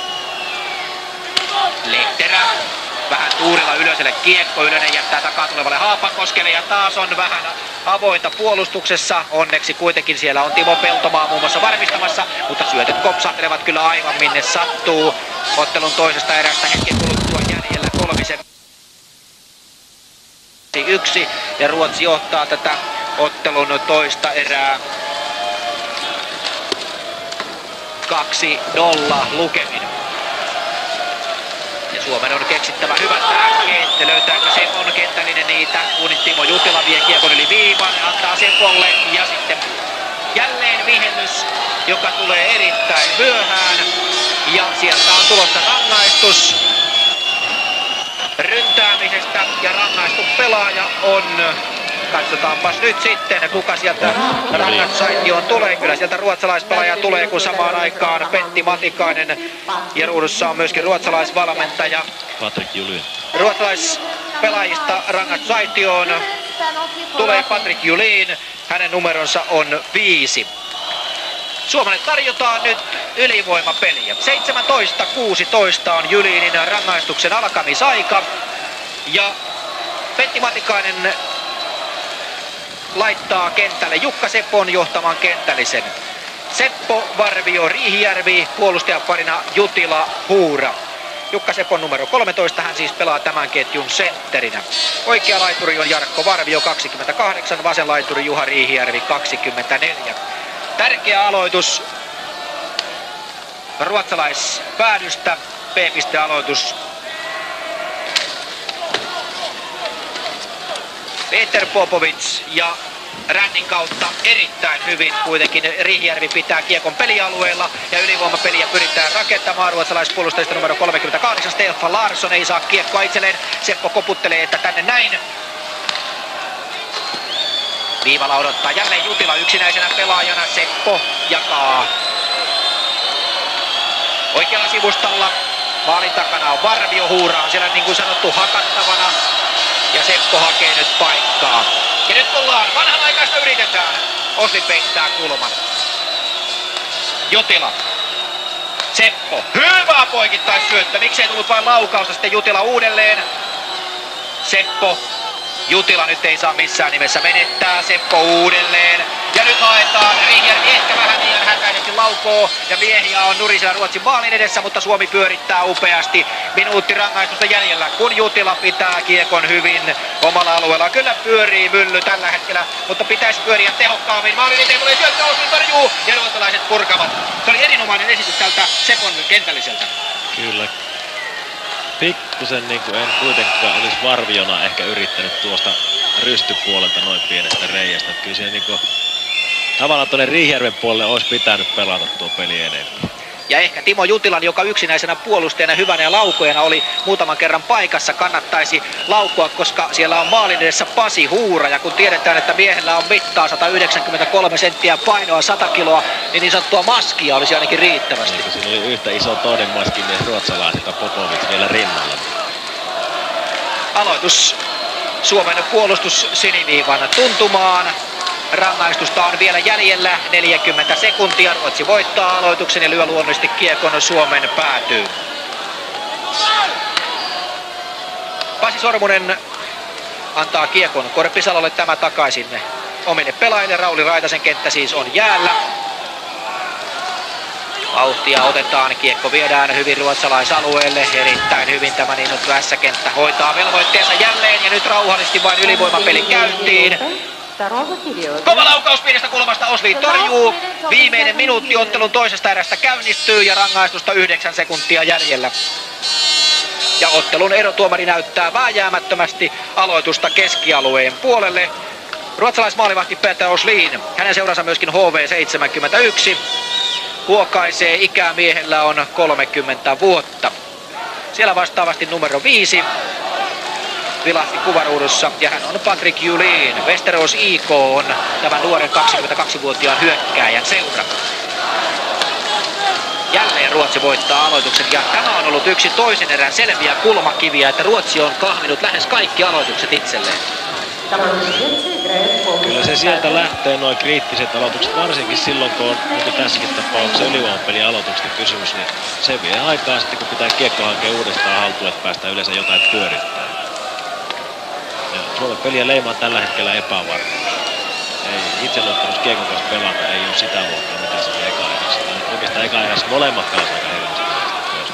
Lehterä. Vähän tuurilla Ylöselle kiekko, Ylönen jättää takaa tulevalle Haapakoskelle ja taas on vähän avointa puolustuksessa. Onneksi kuitenkin siellä on Timo Peltomaa muun muassa varmistamassa, mutta syötöt kopsahtelevat kyllä aivan minne sattuu. Ottelun toisesta erästä hetken kuluttua jäljellä 3-1 ja Ruotsi johtaa tätä ottelun toista erää 2-0 lukemin. Ja Suomen on keksittävä hyvät äänkeet. Löytääkö Sepon kentällinen niitä, kun Timo Jutila vie kiekon yli viivan, antaa Sepolle ja sitten jälleen vihennys, joka tulee erittäin myöhään. Ja sieltä on tulossa rangaistus ryntäämisestä ja rangaistu pelaaja on... Katsotaanpas nyt sitten, kuka sieltä rangaistusaitioon tulee. Kyllä sieltä ruotsalaispelaaja tulee, kun samaan aikaan Pentti Matikainen ja ruudussa on myöskin ruotsalaisvalmentaja. Patrik Julin. Ruotsalaispelaajista rangaistusaitioon tulee Patrik Julin. Hänen numeronsa on 5. Suomelle tarjotaan nyt ylivoimapeliä. 17:16 on Julinin rangaistuksen alkamisaika. Ja Pentti Matikainen laittaa kentälle Jukka Sepon johtaman kentällisen. Seppo, Varvio, Riihijärvi, puolustajaparina Jutila, Huura. Jukka Sepon numero 13, hän siis pelaa tämän ketjun sentterinä. Oikea laituri on Jarkko Varvio 28, vasen laituri Juha Riihijärvi 24. Tärkeä aloitus ruotsalaispäädystä, B-pistealoitus. Peter Popovic ja rännin kautta erittäin hyvin kuitenkin Riihijärvi pitää kiekon pelialueella ja ylivoimapeliä pyritään rakentamaan. Ruotsalaispuolustajista numero 38 Stefan Larsson ei saa kiekkoa itselleen. Seppo koputtelee, että tänne näin. Viivalla odottaa jälleen Jutila yksinäisenä pelaajana. Seppo jakaa oikealla sivustalla. Maalin takana on Varvio, Huura on siellä niin kuin sanottu hakattavana. Ja Seppo hakee nyt paikkaa. Ja nyt tullaan, vanhanaikaista yritetään. Osli peittää kulman. Jutila. Seppo. Hyvä poikittaisyöttö. Miksei tullut vain laukausta sitten Jutila uudelleen. Seppo Jutila nyt ei saa missään nimessä menettää. Seppo uudelleen. Ja nyt haetaan. Riihijärvi ehkä vähän liian hätäisesti laukoo. Ja miehiä on nurisella Ruotsin maalin edessä, mutta Suomi pyörittää upeasti. Minuutti rangaistusta jäljellä, kun Jutila pitää kiekon hyvin omalla alueella. Kyllä pyörii mylly tällä hetkellä, mutta pitäisi pyöriä tehokkaammin. Maalin eteen tulee syöttö, Osmin torjuu ja ruotsalaiset purkavat. Se oli erinomainen esitys tältä Sepon kentälliseltä. Kyllä. Pikkusen niinku en kuitenkaan olisi varviona ehkä yrittänyt tuosta rystypuolelta noin pienestä reiästä. Kyllä siinä niinku tavallaan tuonne Riihijärven puolelle olisi pitänyt pelata tuo peli enemmän. Ja ehkä Timo Jutilan, joka yksinäisenä puolustajana hyvänä ja laukojana oli muutaman kerran paikassa, kannattaisi laukua, koska siellä on maalin edessä Pasi Huura. Ja kun tiedetään, että miehellä on mittaa 193 senttiä, painoa 100 kiloa, niin sanottua maskia olisi ainakin riittävästi. Niin, siinä oli yhtä iso toinen maskimies ruotsalaisilta, Popovic vielä rinnalla. Aloitus Suomen puolustus siniviivan tuntumaan. Rangaistusta on vielä jäljellä 40 sekuntia. Ruotsi voittaa aloituksen ja lyö luonnollisesti kiekon Suomen päätyyn. Pasi Sormunen antaa kiekon Korpisalolle, tämä takaisin omille pelaajille. Rauli Raitasen kenttä siis on jäällä. Vauhtia otetaan, kiekko viedään hyvin ruotsalaisalueelle. Erittäin hyvin tämä niin sanottu S-kenttä hoitaa velvoitteensa jälleen ja nyt rauhallisesti vain ylivoimapeli käyntiin. Kova laukaus pienestä kulmasta, Oslin torjuu. Viimeinen minuutti ottelun toisesta erästä käynnistyy ja rangaistusta 9 sekuntia jäljellä. Ja ottelun erotuomari näyttää vääjäämättömästi aloitusta keskialueen puolelle. Ruotsalaismaalivahti Peter Oslin, hänen seuransa myöskin HV71. Huokaisee, ikää miehellä on 30 vuotta. Siellä vastaavasti numero 5. Vilahti kuvaruudussa ja hän on Patrick Julin. Västerås IK on tämän nuoren 22-vuotiaan hyökkääjän seura. Jälleen Ruotsi voittaa aloituksen ja tämä on ollut yksi toisen erän selviä kulmakiviä, että Ruotsi on kahminut lähes kaikki aloitukset itselleen. Kyllä se sieltä lähtee noin kriittiset aloitukset, varsinkin silloin kun on niin tässäkin tapauksessa ylivoimapelin aloituksesta kysymys, niin se vie aikaa sitten kun pitää kiekko hakea uudestaan haltuun, että päästään yleensä jotain pyörittää. Ja Suomen peliä leimaa tällä hetkellä epävarmuus. Ei itseluottamus kiekon kanssa pelata, ei ole sitä luokkaa mitä se oli eka erässä. Oikeastaan eka erässä molemmat kanssa aika hirveästi myös.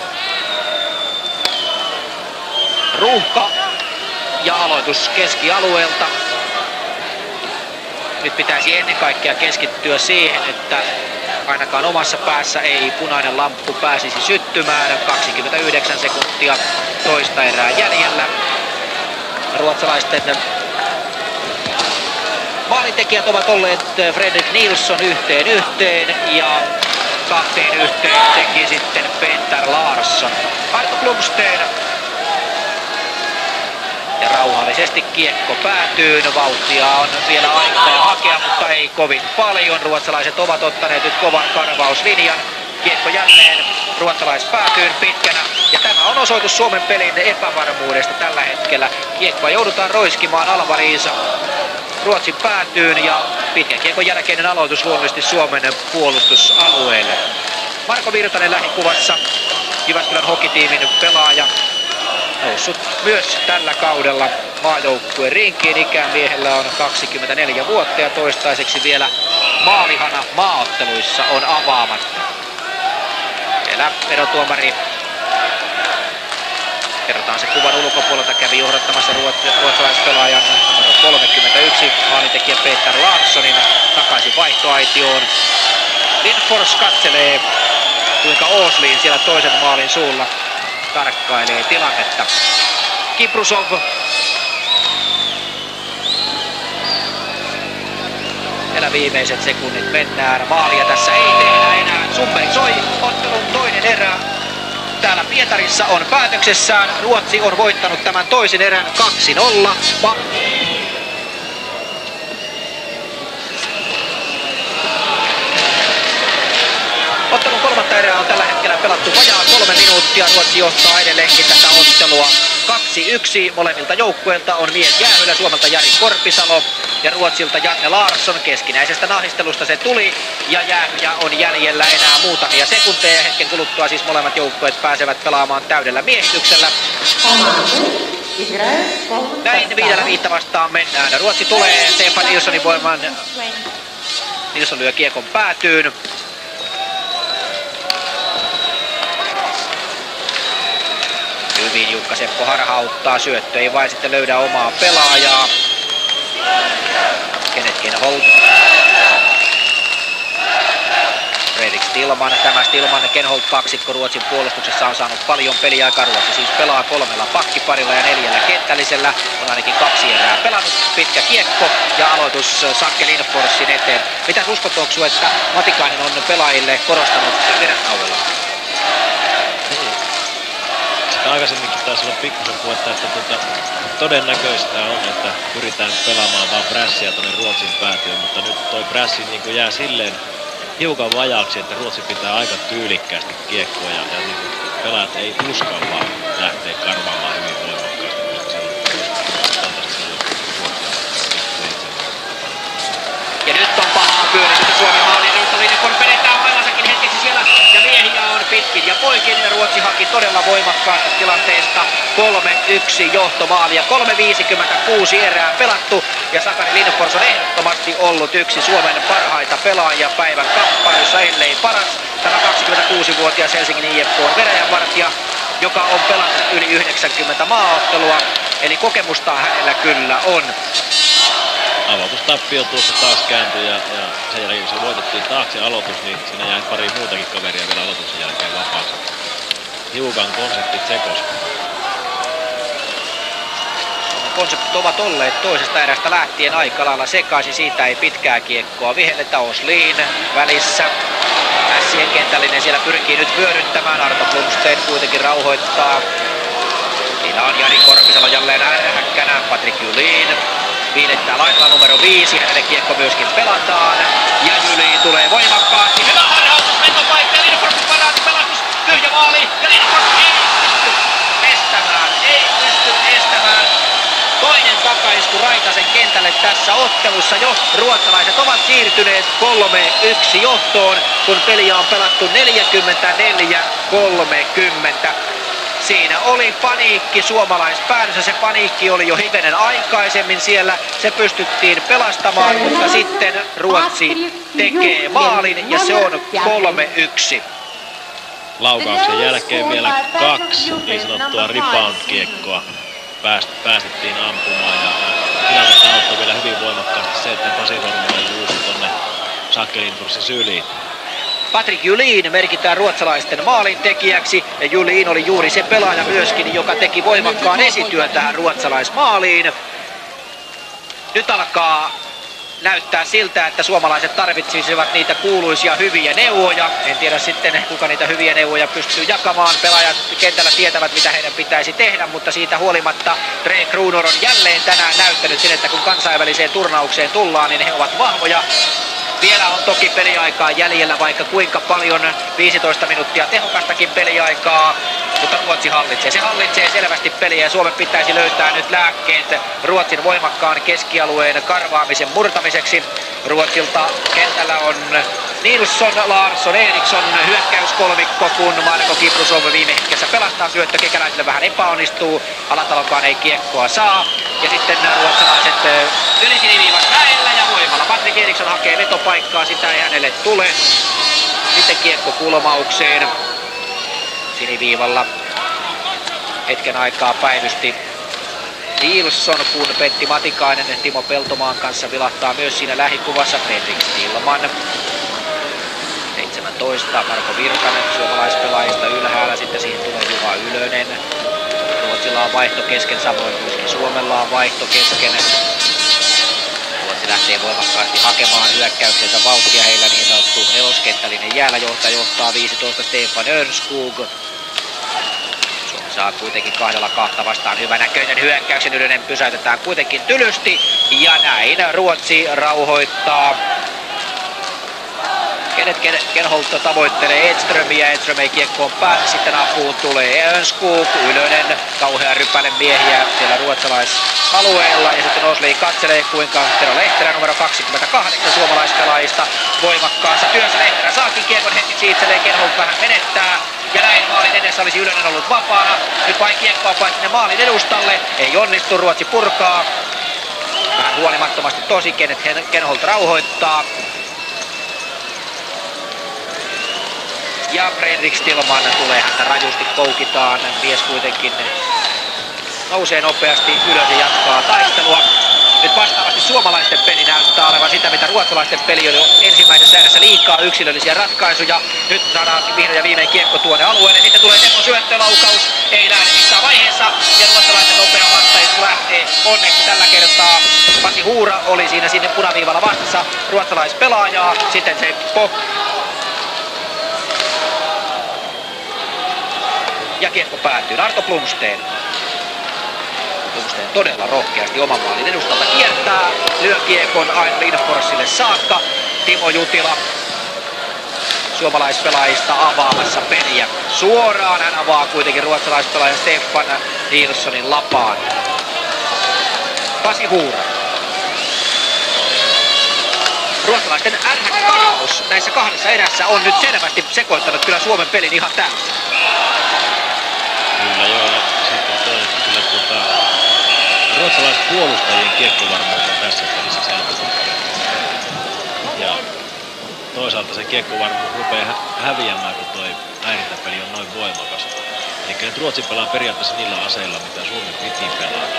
Ruuhka ja aloitus keskialueelta. Nyt pitäisi ennen kaikkea keskittyä siihen, että ainakaan omassa päässä ei punainen lamppu pääsisi syttymään. 29 sekuntia toista erää jäljellä. Ruotsalaisten maalintekijät ovat olleet Fredrik Nilsson 1-1 ja 2-1 teki sitten Peter Larsson. Arto Blomsten. Ja rauhallisesti kiekko päätyy. Vauhtia on vielä aikaa hakea, mutta ei kovin paljon. Ruotsalaiset ovat ottaneet nyt kovan karvauslinjan. Kiekko jälleen ruotsalaispäätyyn pitkänä. Ja tämä on osoitus Suomen pelin epävarmuudesta tällä hetkellä. Kiekkoa joudutaan roiskimaan Alvariinsa Ruotsin päätyyn ja pitkän kiekon jälkeinen aloitus luonnollisesti Suomen puolustusalueelle. Marko Virtanen lähikuvassa, Jyväskylän hokitiimin pelaaja. Noussut myös tällä kaudella maajoukkueen rinkiin. Ikää miehellä on 24 vuotta ja toistaiseksi vielä maalihana maaotteluissa on avaamatta. Vielä erotuomari. Kerrotaan se kuvan ulkopuolelta, kävi johdattamassa ruotsalaispelaajan numero 31 maalintekijä Peter Larssonin takaisin vaihtoaitioon. Lindfors katselee kuinka Oslin siellä toisen maalin suulla tarkkailee tilannetta. Kiprusov. Vielä viimeiset sekunnit mennään. Maalia tässä ei tehdä enää. Summeri soi. Ottelun toinen erä täällä Pietarissa on päätöksessään. Ruotsi on voittanut tämän toisen erän 2-0. Ottelun kolmatta erää on tällä hetkellä pelattu vajaa 3 minuuttia. Ruotsi johtaa edelleenkin tätä ottelua 2-1. Molemmilta joukkueilta on mies jäähyllä. Suomelta Jari Korpisalo ja Ruotsilta Janne Larsson. Keskinäisestä nahistelusta se tuli ja jäähyjä on jäljellä enää muutamia sekunteja. Hetken kuluttua siis molemmat joukkueet pääsevät pelaamaan täydellä miehityksellä. Näin 5-5 vastaan mennään. Ruotsi tulee Stefan Nilssonin voiman. Nilsson lyö kiekon päätyyn. Hyvin Jukka-Seppo harhauttaa, syöttö ei vain sitten löydä omaa pelaajaa. Kenneth Kenholt. Fredrik Stillman, tämä Stillman Kenholt kaksikko Ruotsin puolustuksessa on saanut paljon peliaikaa. Ruotsi siis pelaa 3 pakkiparilla ja 4 kentällisellä. On ainakin 2 erää pelannut, pitkä kiekko ja aloitus Sakke Lindforsin eteen. Mitäs uskot, Oksu, että Matikainen on pelaajille korostanut erätauolla? Aikaisemminkin taisi olla pikkusen puhetta, että todennäköistä on, että pyritään pelaamaan vaan prässiä tuonne Ruotsin päätyyn, mutta nyt toi prässi niin jää silleen hiukan vajaaksi, että Ruotsi pitää aika tyylikkäästi kiekkoa ja niin pelaajat ei uskalla lähteä karvaamaan hyvin voimakkaasti, koska se on ja nyt on pahaa pyöritystä Suomen maalin edustallinen, kun vedetään mailansakin hetkeksi siellä ja miehiä on pitkin ja poikin ja Ruotsi haki todella voimakkaasta tilanteesta 3-1 johtomaalia. 3.56 erää pelattu ja Sakari Lindfors on ehdottomasti ollut yksi Suomen parhaita pelaajia päivän kamppailussa, ellei paras. Tämä 26-vuotias Helsingin IFK veräjänvartija, joka on pelannut yli 90 maaottelua, eli kokemusta hänellä kyllä on. Aloitustappio tuossa taas kääntyi ja sen jälkeen kun se voitettiin taakse aloitus, niin siinä jäi pari muutakin kaveria vielä aloituksen jälkeen vapaaksi. Hiukan konseptit sekos. Konseptit ovat olleet toisesta erästä lähtien aika lailla sekaisin, siitä ei pitkää kiekkoa vihelletä. Oslin välissä. Ässien kentällinen siellä pyrkii nyt vyöryttämään, Arto Blomsten kuitenkin rauhoittaa. Siinä on Jari Korpisalo jälleen ärhäkkänä, Patrik Julin viilettää laidalla numero 5, hänelle kiekko myöskin pelataan. Ja Julin tulee voimakkaasti, hyvä harhautus, lentopaikka ja Lindfors pelastus, tyhjä maali ja Lindfors ei pysty estämään. Toinen takaisku Raitasen kentälle tässä ottelussa jo. Ruotsalaiset ovat siirtyneet 3-1 johtoon, kun peliä on pelattu 44-30. Siinä oli paniikki suomalaispäädyssä, se paniikki oli jo hivenen aikaisemmin siellä, se pystyttiin pelastamaan, mutta sitten Ruotsi tekee maalin ja se on 3-1. Laukauksen jälkeen vielä 2 niin sanottua rebound-kiekkoa päästettiin ampumaan ja tilannetta auttoi vielä hyvin voimakkaasti se, että Pasi Sormunen luusi tonne Sakke Lindforsin syliin. Patrik Julin merkitään ruotsalaisten maalintekijäksi ja Julin oli juuri se pelaaja myöskin, joka teki voimakkaan esityön tähän ruotsalaismaaliin. Nyt alkaa näyttää siltä, että suomalaiset tarvitsisivat niitä kuuluisia hyviä neuvoja. En tiedä sitten, kuka niitä hyviä neuvoja pystyy jakamaan. Pelaajat kentällä tietävät, mitä heidän pitäisi tehdä, mutta siitä huolimatta Dre Kruunor on jälleen tänään näyttänyt sen, että kun kansainväliseen turnaukseen tullaan, niin he ovat vahvoja. Vielä on toki peliaikaa jäljellä vaikka kuinka paljon, 15 minuuttia tehokastakin peliaikaa, mutta Ruotsi hallitsee. Se hallitsee selvästi peliä ja Suomen pitäisi löytää nyt lääkkeet Ruotsin voimakkaan keskialueen karvaamisen murtamiseksi. Ruotsilta kentällä on Nilsson, Larsson, Eriksson hyökkäyskolmikko, kun Marko Kiprusov viime hetkessä pelastaa syöttö. Kekäläisille vähän epäonnistuu, Alatalokaan ei kiekkoa saa. Ja sitten ruotsalaiset ylisiniviivan lähellä ja voimalla. Patrik Eriksson hakee vetopaikkaa, sitä ei hänelle tule. Sitten kiekko kulmaukseen. Siniviivalla hetken aikaa päivysti Nilsson, kun Pentti Matikainen Timo Peltomaan kanssa vilahtaa myös siinä lähikuvassa. Fredrik Stillman. 17 Marko Virtanen suomalaispelaajista ylhäällä, sitten siihen tulee Juha Ylönen. Ruotsilla on vaihto kesken, samoin myöskin Suomella on vaihto kesken. Ruotsi lähtee voimakkaasti hakemaan hyökkäyksensä vauhtia, heillä niin sanottu neloskentällinen jäällä johtaa 15 Stefan Örnskog. Suomi saa kuitenkin 2-2 vastaan hyvänäköinen hyökkäyksen, Ylönen pysäytetään kuitenkin tylysti ja näin Ruotsi rauhoittaa. Kenholt tavoittelee Edströmiä, Edström ei kiekkoon pääse, sitten apuun tulee Örnskog, Ylönen, kauhea rypäle miehiä siellä ruotsalaisalueella ja sitten Oslin katselee kuinka Tero Lehterä numero 28 suomalaispelaajista voimakkaansa työssä. Lehterä saakin kiekon hetkeksi itselleen, Kenholt vähän menettää Ja näin maalin edessä olisi Ylönen ollut vapaana. Nyt vain kiekkoa päin sinne maalin edustalle. Ei onnistu, Ruotsi purkaa. Vähän huolimattomasti tosi, Kenneth Kenholt rauhoittaa. Ja Fredrik Stillman tulee, häntä rajusti koukitaan. Mies kuitenkin nousee nopeasti ylös ja jatkaa taistelua. Nyt vastaavasti suomalaisten peli näyttää olevan sitä, mitä ruotsalaisten peli oli ensimmäisessä erässä, liikaa yksilöllisiä ratkaisuja. Nyt saadaan vihdoin ja viimein kiekko tuonne alueelle. Sitten tulee Teppo syöttölaukaus. Ei lähde missään vaiheessa. Ja ruotsalaisten nopea vastaisku lähtee. Onneksi tällä kertaa Pasi Huura oli siinä sinne punaviivalla vastassa ruotsalaispelaajaa. Sitten Seppo. Ja kiekko päättyy. Arto Blomsten. Blomsten todella rohkeasti oman maalin edustalta kiertää. Lyö kiekon aina Lindforsille saakka. Timo Jutila suomalaispelaajista avaamassa peliä. Suoraan hän avaa kuitenkin ruotsalaispelaajan Stefan Nilssonin lapaan. Pasi Huura. Ruotsalaisten ärhäkkäkaos näissä kahdessa erässä on nyt selvästi sekoittanut kyllä Suomen pelin ihan täysin. Kyllä joo, ja sitten kyllä ruotsalaispuolustajien kiekkovarmuus on tässä pelissä selvästi. Ja toisaalta se kiekkovarmuus rupeaa häviämään, kun toi häirintäpeli on noin voimakas. Eli nyt Ruotsi pelaa periaatteessa niillä aseilla, mitä Suomi piti pelata.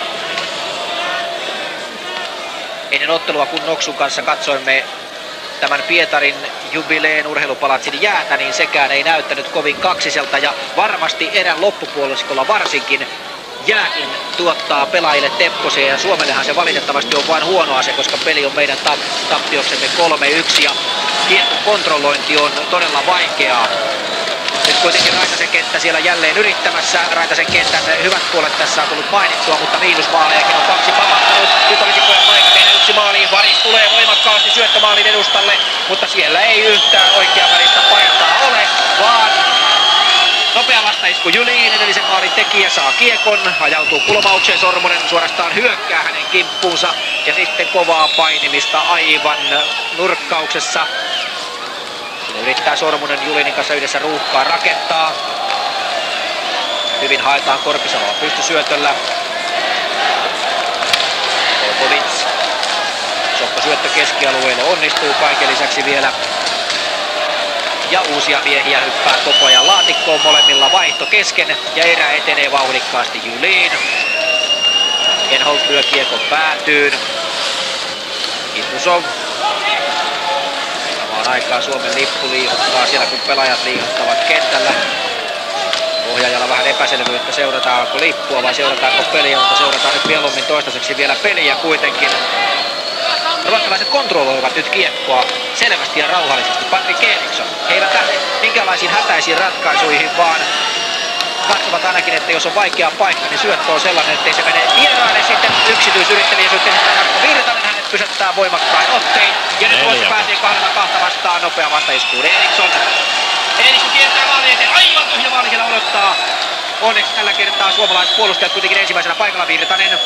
Ennen ottelua, kun Noksun kanssa katsoimme tämän Pietarin jubileen urheilupalatsin jäätä, niin sekään ei näyttänyt kovin kaksiselta ja varmasti erän loppupuoliskolla varsinkin jääkin tuottaa pelaajille tepposia ja Suomellehan se valitettavasti on vain huono ase, koska peli on meidän tappioksemme 3-1 ja kiekon kontrollointi on todella vaikeaa. Nyt kuitenkin Raitasen kenttä siellä jälleen yrittämässä. Raitasen kentän hyvät puolet tässä on tullut mainittua, mutta miinusmaalejakin on 2 pamahtanut. Nyt olisi aika tehdä 1 maali. Varis tulee voimakkaasti syöttömaalin edustalle, mutta siellä ei yhtään oikeanvälistä paintaa ole, vaan nopea vastaisku Julin, edellisen maalin tekijä, saa kiekon, ajautuu kulmaukseen, Sormunen suorastaan hyökkää hänen kimppuunsa ja sitten kovaa painimista aivan nurkkauksessa. Yrittää Sormunen Julinin kanssa yhdessä ruuhkaa rakentaa. Hyvin haetaan Korpisaloa pystysyötöllä. Popovic. Sokko syöttö keskialueelle onnistuu kaiken lisäksi vielä. Ja uusia miehiä hyppää koko ajan laatikkoon, molemmilla vaihto kesken. Ja erä etenee vauhdikkaasti Julin. Kenholt lyö kiekon päätyyn. Kitusov. Aikaan Suomen lippu liihuttaa siellä, kun pelaajat liihuttavat kentällä. Ohjaajalla vähän epäselvyyttä, seurataanko lippua vai seurataanko peliä, mutta seurataan nyt mieluummin toistaiseksi vielä peliä kuitenkin. Ruotsalaiset kontrolloivat nyt kiekkoa selvästi ja rauhallisesti. Patrik Eriksson. He eivät lähde minkäänlaisiin hätäisiin ratkaisuihin, vaan katsovat ainakin, että jos on vaikea paikka, niin syöttö on sellainen, ettei se mene vieraille. Sitten yksityisyrittäjien suhteen Marko Virtanen, hänet pysäyttää voimakkain ottein. Ja nyt Ruotsi pääsee 2 vastaan, nopea vastaiskuun Eriksson. Eriksson kiertää maalin eteen, aivan tyhjä maali siellä odottaa. Onneksi tällä kertaa suomalaispuolustajat kuitenkin ensimmäisenä paikalla Virtanen.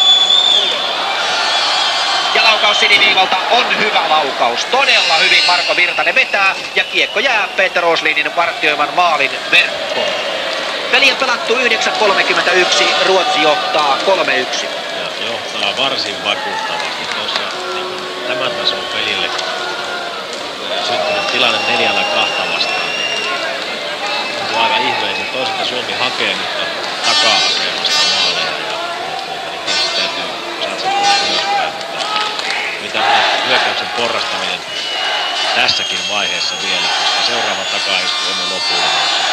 Ja laukaus siniviivalta on hyvä laukaus. Todella hyvin Marko Virtanen vetää ja kiekko jää Peter Åslinin vartioiman maalin verkkoon. Peli on pelattu 9.31, Ruotsi johtaa 3-1. Ja johtaa varsin vakuuttavasti. Tuossa niin tämän tason pelille syntynyt tilanne 4-2 vastaan. Tuntuu aika ihmeellisen. Toisaalta Suomi hakee nyt taka-asemasta maaleja ja niin tietysti täytyy satsata ylöspäin. Mitä hyökkäyksen porrastaminen tässäkin vaiheessa vielä, koska seuraava takaisku on jo lopullinen.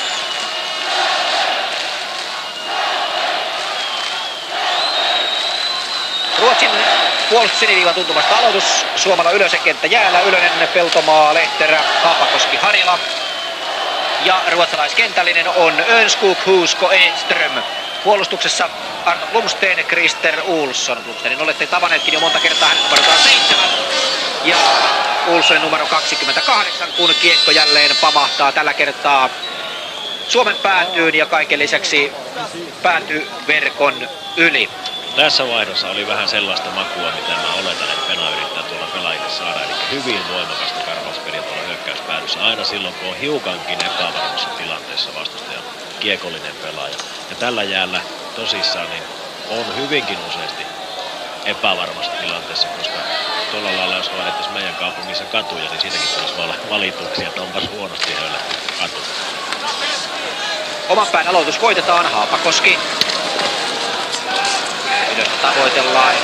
Ruotsin puolustus siniviiva tuntumasta aloitus. Suomalla Ylösen kenttä jäällä. Ylönen, Peltomaa, Lehterä, Haapakoski, Harila. Ja ruotsalaiskentällinen on Önskog, Huusko, Edström. Puolustuksessa Arto Blomsten, Krister Olsson. Blomstenin olette tavanneetkin jo monta kertaa, hänen numero 7. Ja Olssonin numero 28, kun kiekko jälleen pamahtaa tällä kertaa Suomen päätyyn ja kaiken lisäksi päätyverkon yli. Tässä vaihdossa oli vähän sellaista makua, mitä mä oletan, että Pena yrittää tuolla pelaajille saada. Eli hyvin voimakasta karvauspeliä tuolla hyökkäyspäässä. hyökkäyspäädyssä aina silloin, kun on hiukankin epävarmassa tilanteessa vastustajan kiekollinen pelaaja. Ja tällä jäällä tosissaan niin on hyvinkin useasti epävarmassa tilanteessa, koska tuolla lailla, jos vaadittaisiin meidän kaupungissa katuja, niin siitäkin tulisi valituksia, että onpas huonosti höylätty katu. Oman pään aloitus voitetaan, Haapakoski. Ylöstä tavoitellaan.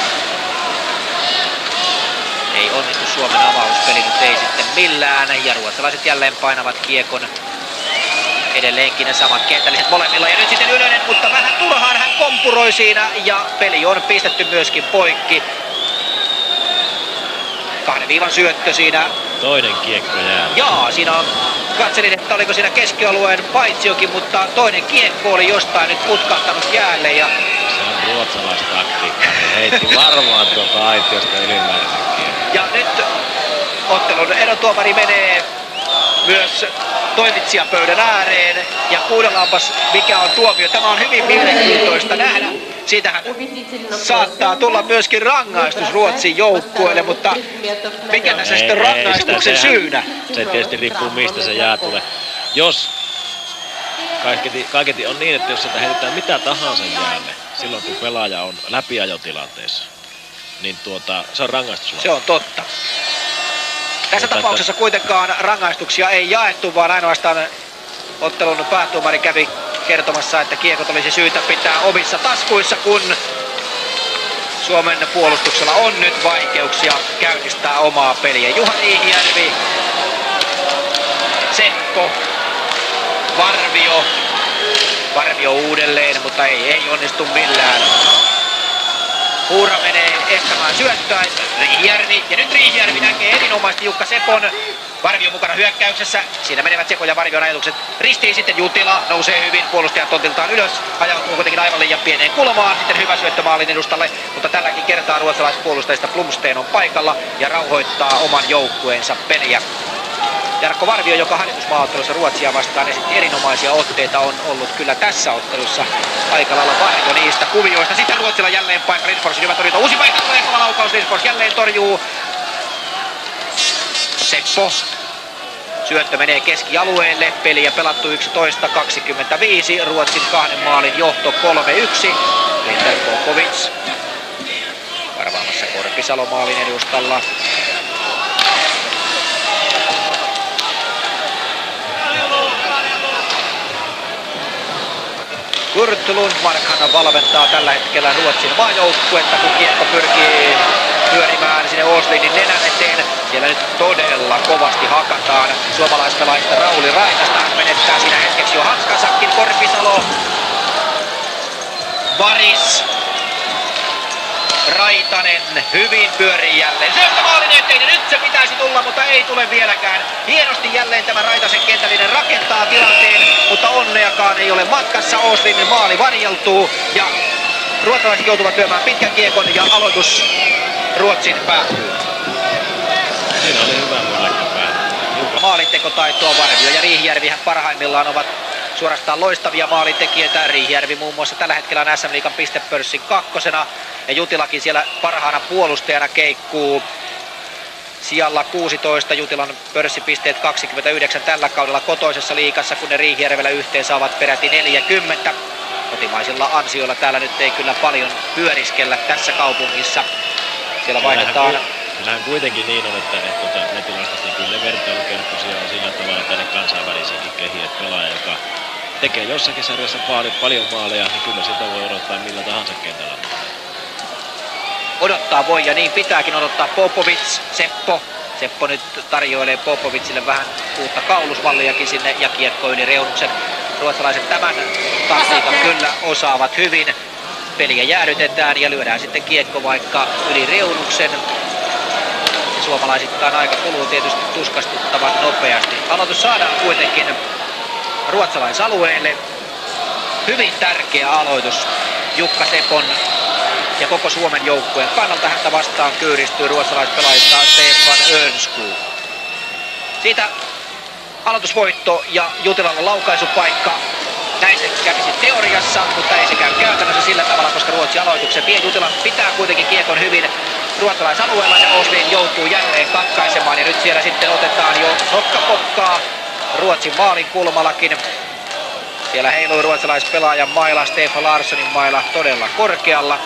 Ei onnistu Suomen avauspeli, nyt ei sitten millään. Ja ruotsalaiset jälleen painavat kiekon. Edelleenkin ne samat kentälliset molemmilla. Ja nyt sitten Ylönen, mutta vähän turhaan hän kompuroi siinä. Ja peli on pistetty myöskin poikki. 2 viivan syöttö siinä. Toinen kiekko jää. Jaa, siinä on, katselin, että oliko siinä keskialueen paitsiokin, mutta toinen kiekko oli jostain nyt putkahtanut jäälle. Ja se on ruotsalaistaktiikka. Ne heitti varmaan tuolta aitiosta ylimääräisen kiekko. Ja nyt ottelun erotuomari menee myös toimitsijapöydän ääreen ja kuunnellaanpas mikä on tuomio. Tämä on hyvin mielenkiintoista nähdä. Siitähän saattaa tulla myöskin rangaistus Ruotsin joukkueelle, mutta mikä tässä sitten rangaistuksen syynä? Se tietysti riippuu mistä se jää tulee. Jos kaiketi on niin, että jos sitä heitetään mitä tahansa jäälle, silloin kun pelaaja on läpiajotilanteessa, niin se on rangaistus. Se on totta. Tässä tapauksessa kuitenkaan rangaistuksia ei jaettu, vaan ainoastaan ottelun päätuomari kävi kertomassa, että kiekot olisi syytä pitää omissa taskuissa, kun Suomen puolustuksella on nyt vaikeuksia käynnistää omaa peliä. Juha Riihijärvi, Seppo, Varvio uudelleen, mutta ei onnistu millään. Huura menee estämään syöttöä, Riihijärvi, ja nyt Riihijärvi näkee erinomaisesti Jukka Sepon. Varvio mukana hyökkäyksessä, siinä menevät Sepon ja Varvion ajatukset ristiin, sitten Jutila nousee hyvin puolustajan tontiltaan ylös, ajautuu kuitenkin aivan liian pieneen kulmaan, sitten hyvä syöttö maalin edustalle, mutta tälläkin kertaa ruotsalaispuolustajista Blomsten on paikalla ja rauhoittaa oman joukkueensa peliä. Jarkko Varvio, joka harjoitusmaaottelussa Ruotsia vastaan esitti erinomaisia otteita, on ollut kyllä tässä ottelussa aika lailla varjo niistä kuvioista. Sitten Ruotsilla jälleen paikka, Lindfors hyvä torjunta, uusi paikka tulee, kova laukaus, Lindfors jälleen torjuu. Seppo. Syöttö menee keskialueelle, peliä pelattu 11.25, Ruotsin 2 maalin johto 3-1. Peter Popovic varvaamassa Korpisalo maalin edustalla. Kurt Lundmarkhan valmentaa tällä hetkellä Ruotsin maajoukkuetta, kun kiekko pyrkii pyörimään sinne Åslinin nenän eteen. Siellä nyt todella kovasti hakataan suomalaispelaajista. Rauli Raitasta menettää siinä hetkeksi jo hanskansakin. Korpisalo, Varis, Raitanen hyvin pyörii jälleen. Syöttö maalin eteen ja nyt se pitäisi tulla, mutta ei tule vieläkään. Hienosti jälleen tämä Raitasen kentällinen rakentaa tilanteen, mutta onneakaan ei ole matkassa. Åslinin maali varjeltuu ja ruotsalaiset joutuvat lyömään pitkän kiekon ja aloitus Ruotsin päätyy. Siinä oli hyvä mullekka pääty. Maalintekotaitoa Varvio ja Riihijärvihän parhaimmillaan ovat suorastaan loistavia maalintekijöitä. Riihijärvi muun muassa tällä hetkellä on SM Liigan pistepörssin 2. ja Jutilakin siellä parhaana puolustajana keikkuu sijalla 16. Jutilan pörssipisteet 29 tällä kaudella kotoisessa liigassa, kun ne Riihijärvellä yhteensä ovat peräti 40. Kotimaisilla ansioilla täällä nyt ei kyllä paljon pyöriskellä tässä kaupungissa. Siellä vaihdetaan. Kyllähän kuitenkin niin on, että ne tilastot, niin kyllä ne vertailukelpoisia on sillä tavalla tänne kansainvälisenkin kehiin, että pelaaja, joka tekee jossakin sarjassa paljon maaleja, niin kyllä sitä voi odottaa millä tahansa kentällä. Odottaa voi ja niin pitääkin odottaa. Popovic, Seppo nyt tarjoilee Popovicille vähän uutta kaulusmalliakin sinne ja kiekko yli reunuksen. Ruotsalaiset tämän taktiikan kyllä osaavat hyvin. Peliä jäädytetään ja lyödään sitten kiekko vaikka yli reunuksen. Suomalaisittain aika kuluu tietysti tuskastuttavan nopeasti. Aloitus saadaan kuitenkin ruotsalaisalueelle. Hyvin tärkeä aloitus Jukka Sepon ja koko Suomen joukkueen kannalta. Häntä vastaan kyyristyy ruotsalaispelaajista Stefan Önsku. Siitä aloitusvoitto ja Jutilalla laukaisupaikka. Näin se kävisi teoriassa, mutta ei se käy käytännössä sillä tavalla, koska Ruotsin aloituksen vie. Jutila pitää kuitenkin kiekon hyvin ruotsalaisalueella ja Åslin joutuu jälleen katkaisemaan ja nyt siellä sitten otetaan jo nokkapokkaa Ruotsin maalin kulmallakin. Siellä heilui ruotsalaispelaajan maila, Stefan Larssonin maila todella korkealla.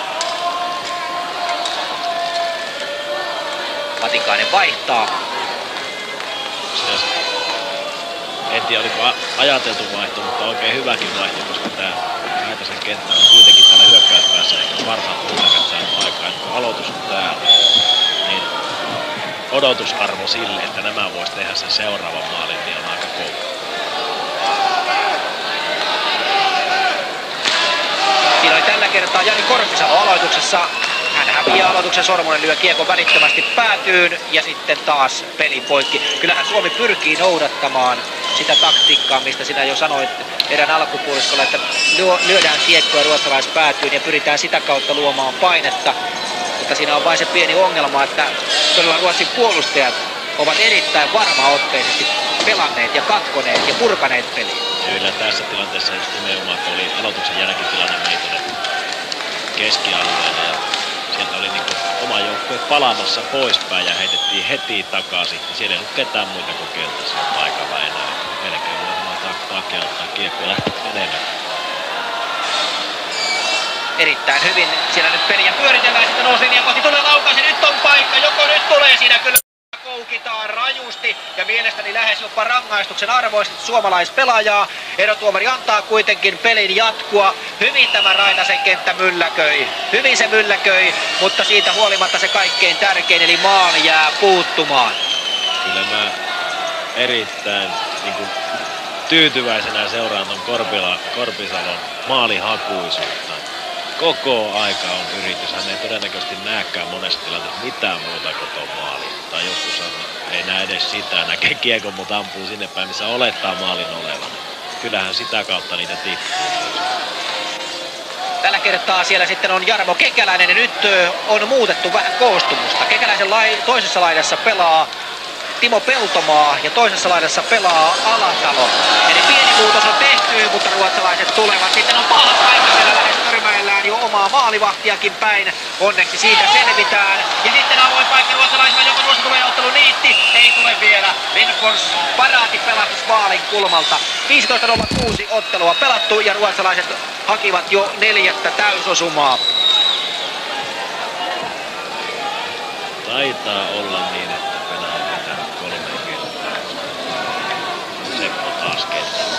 Matikainen vaihtaa. En tiedä oliko ajateltu vaihto, mutta oikein hyväkin vaihto, koska tämä Raitasen kenttä on kuitenkin täällä hyökkäyspäässä ehkä parhaat pullekat saanut aikaan. Kun aloitus on täällä, niin odotusarvo sille, että nämä vois tehdä sen seuraavan maalin, niin on aika kova. Siinä oli tällä kertaa Jani Korpisalo aloituksessa. Hän häviää aloituksen, Sormunen lyö kiekon välittömästi päätyyn ja sitten taas peli poikki. Kyllähän Suomi pyrkii noudattamaan sitä taktiikkaa, mistä sinä jo sanoit erään alkupuoliskolla, että lyödään kiekkoa ruotsalaispäätyyn ja pyritään sitä kautta luomaan painetta. Mutta siinä on vain se pieni ongelma, että todella Ruotsin puolustajat ovat erittäin varmaotteisesti pelanneet ja katkoneet ja purkaneet peliä. Kyllä tässä tilanteessa just nimenomaan, kun oli aloituksen jälkeen tilanne meni tuonne keskialueelle ja sieltä oli niinku oma joukkue palaamassa poispäin ja heitettiin heti takaisin. Siellä ei ollut ketään muita kokeilta siellä paikalla enää. Melkein voi sanoa takia ottaa kiekko lähteä enemmän. Erittäin hyvin siellä nyt peliä pyöritellään, sitten Åslin ja kohti tulee laukaus ja nyt on paikka, joko nyt tulee siinä kyllä. Koukitaan rajusti ja mielestäni lähes jopa rangaistuksen arvoisesti suomalaispelaajaa. Erotuomari antaa kuitenkin pelin jatkua. Hyvin tämä Raitasen kenttä mylläköi. Hyvin se mylläköi, mutta siitä huolimatta se kaikkein tärkein eli maali jää puuttumaan. Kyllä mä erittäin tyytyväisenä seuraan ton Korpisalon maalihakuisuutta. Koko aika on yritys. Hän ei todennäköisesti näekään monessa tilanteessa mitään muuta kuin tuon maalin. Tai joskus ei näe edes sitä, näkee kiekon, mutta ampuu sinne päin, missä olettaa maalin olevan. Kyllähän sitä kautta niitä tippuu. Tällä kertaa siellä sitten on Jarmo Kekäläinen ja nyt on muutettu vähän koostumusta. Kekäläisen toisessa laidassa pelaa Timo Peltomaa ja toisessa laidassa pelaa Alatalo. Eli pieni muutos on tehty, mutta ruotsalaiset tulevat. Sitten on paha paikka siellä lähes törmäillään jo omaa maalivahtiakin päin. Onneksi siitä selvitään. Ja sitten avoin paikka ruotsalaisilla, joka tuossa tulee ottelu niitti. Ei tule vielä. Lindfors paraati pelastus maalin kulmalta. 15.06 ottelua pelattu ja ruotsalaiset hakivat jo 4. täysosumaa. Taitaa olla niin, että Venäjä on pitänyt 3 kertaa. Seppo taas kentällä.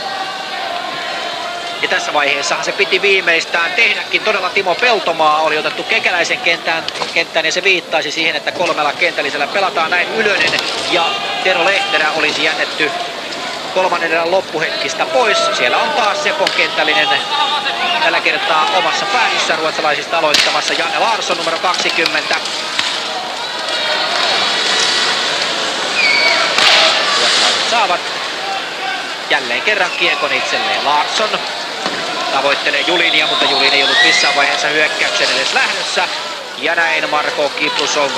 Ja tässä vaiheessahan se piti viimeistään tehdäkin. Todella Timo Peltomaa oli otettu Kekäläisen kenttään ja se viittaisi siihen, että 3 kentällisellä pelataan näin. Ylönen ja Tero Lehterä olisi jätetty 3. erän loppuhetkistä pois. Siellä on taas Sepon kentällinen tällä kertaa omassa päädyssä ruotsalaisista aloittamassa Janne Larsson numero 20. Saavat jälleen kerran kiekon itselleen. Larsson tavoittelee Julinia, mutta Julin ei ollut missään vaiheessa hyökkäyksen edes lähdössä. Ja näin Marko Kiprusov.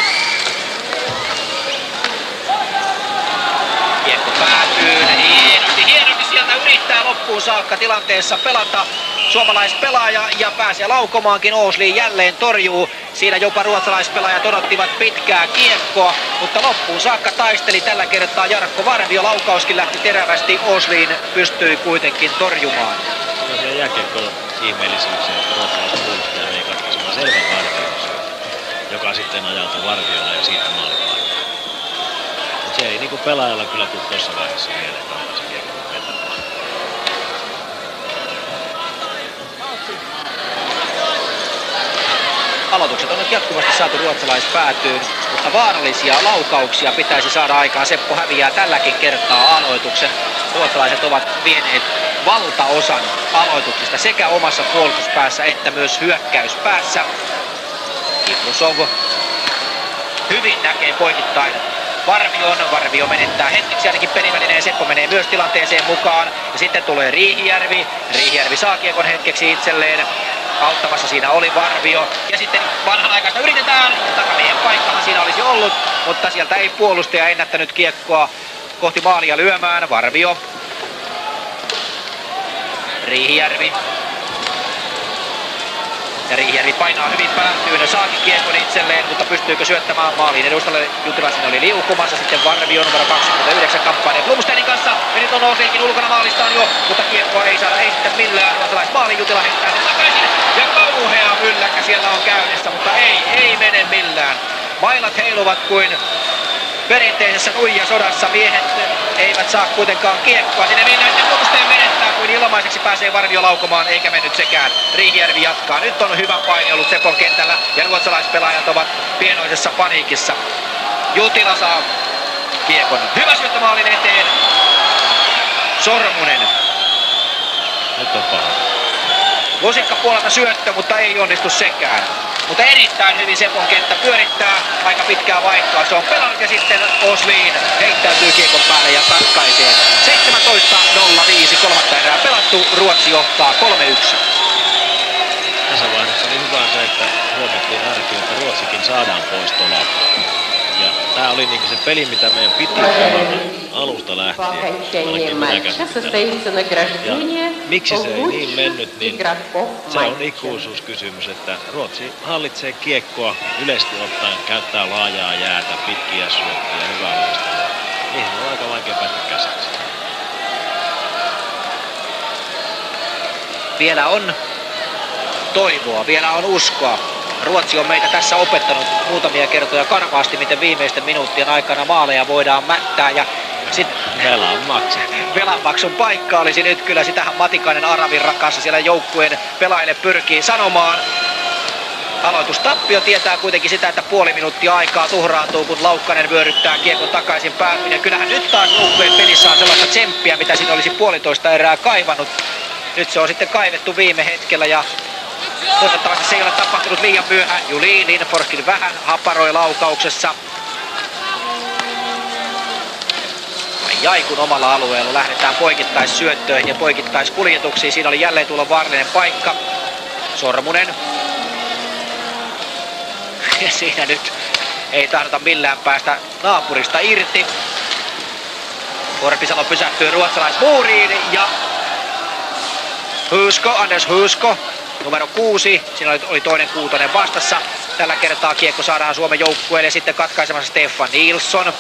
Kiekko päätyy. Hienosti sieltä yrittää loppuun saakka tilanteessa pelata suomalaispelaaja ja pääsee laukomaankin. Åslin jälleen torjuu. Siinä jopa ruotsalaispelaajat odottivat pitkää kiekkoa, mutta loppuun saakka taisteli tällä kertaa Jarkko Varvio. Laukauskin lähti terävästi. Åslin pystyi kuitenkin torjumaan. Sellaisia jääkiekko-ihmeellisyyksiä, että ruotsalaiset puolustaja vei katkaisemaan selvän Varvion, joka sitten ajautui Varviolla ja siitä maalipaikkaan. Mutta se ei niinku pelaajalla kyllä tule tuossa vaiheessa mieleen se kiekko vetämään. Aloitukset on nyt jatkuvasti saatu ruotsalaispäätyyn, mutta vaarallisia laukauksia pitäisi saada aikaan. Seppo häviää tälläkin kertaa aloituksen. Ruotsalaiset ovat vieneet valtaosan aloituksista sekä omassa puolustuspäässä että myös hyökkäyspäässä. Kiprusov hyvin näkee poikittain Varvio menettää hetkeksi ainakin pelivälineen. Seppo menee myös tilanteeseen mukaan. Ja sitten tulee Riihijärvi. Riihijärvi saa kiekon hetkeksi itselleen. Auttamassa siinä oli Varvio. Ja sitten vanhanaikaista yritetään. Takamiehen paikkahan siinä olisi ollut. Mutta sieltä ei puolustaja ennättänyt kiekkoa kohti maalia lyömään. Varvio. Riihijärvi. Ja Riihijärvi painaa hyvin päätyyn, saakin kiekon itselleen, mutta pystyykö syöttämään maaliin edustalle? Jutilaisen oli liukumassa, sitten Varvio numero 29 kamppailee Blomsteinin kanssa. Ja nyt on Oslinkin ulkona maalistaan jo, mutta kiekkoa ei saada, ei sitten millään. Ruotsalaismaali, Jutila heittää sen takaisin. Ja kauhea mylläkkä siellä on käynnissä, mutta ei mene millään. Mailat heiluvat kuin perinteisessä nuijasodassa. Miehet eivät saa kuitenkaan kiekkoa sinne minne, sitten Blomsteen menettää, kuin ilmaiseksi pääsee Varvio laukomaan, eikä mennyt sekään. Riihijärvi jatkaa. Nyt on hyvä paini ollut Sepon kentällä ja ruotsalaispelaajat ovat pienoisessa paniikissa. Jutila saa kiekon. Hyvä syöttö maalin eteen. Sormunen. Nyt on paha. Lusikka puolelta syöttö, mutta ei onnistu sekään. Mutta erittäin hyvin Sepon kenttä pyörittää aika pitkää vaihtoa. Se on pelannut ja sitten Oslin heittäytyy kiekon päälle ja katkaisee. 17:05 kolmatta erää pelattu. Ruotsi johtaa 3-1. Tässä vaiheessa oli hyvä se, että huomattiin ainakin, että Ruotsikin saadaan pois tolalta. Ja tää oli niinku se peli, mitä meidän piti pelata alusta lähtien. Ainakin minä käsittelen. Ja miksi se ei niin mennyt, niin se on ikuisuuskysymys, että Ruotsi hallitsee kiekkoa yleisesti ottaen, käyttää laajaa jäätä, pitkiä syöttöjä, hyvää luistelua. Niihin on aika vaikea päästä käsiksi. Vielä on toivoa, vielä on uskoa. Ruotsi on meitä tässä opettanut muutamia kertoja karvaasti, miten viimeisten minuuttien aikana maaleja voidaan mättää. Ja velanmaksun paikka olisi nyt kyllä, sitähän Matikainen Aravirran kanssa siellä joukkueen pelaajille pyrkii sanomaan. Aloitustappio tietää kuitenkin sitä, että puoli minuuttia aikaa tuhraantuu, kun Laukkanen vyöryttää kiekon takaisin päätyyn. Ja kyllähän nyt taas joukkueen pelissä on sellaista tsemppiä, mitä siinä olisi puolitoista erää kaivannut. Nyt se on sitten kaivettu viime hetkellä ja toivottavasti se ei ole tapahtunut liian myöhään. Julin Lindforskin vähän haparoi laukauksessa. Ai kun omalla alueella lähdetään poikittaisyöttöihin ja poikittaiskuljetuksiin. Siinä oli jälleen tulla vaarallinen paikka. Sormunen. Ja siinä nyt ei tahdota millään päästä naapurista irti. Korpisalo pysähtyy ruotsalaismuuriin ja Anders Huusko, numero 6. Siinä oli toinen kuutonen vastassa. Tällä kertaa kiekko saadaan Suomen joukkueelle ja sitten katkaisemassa Stefan Nilsson.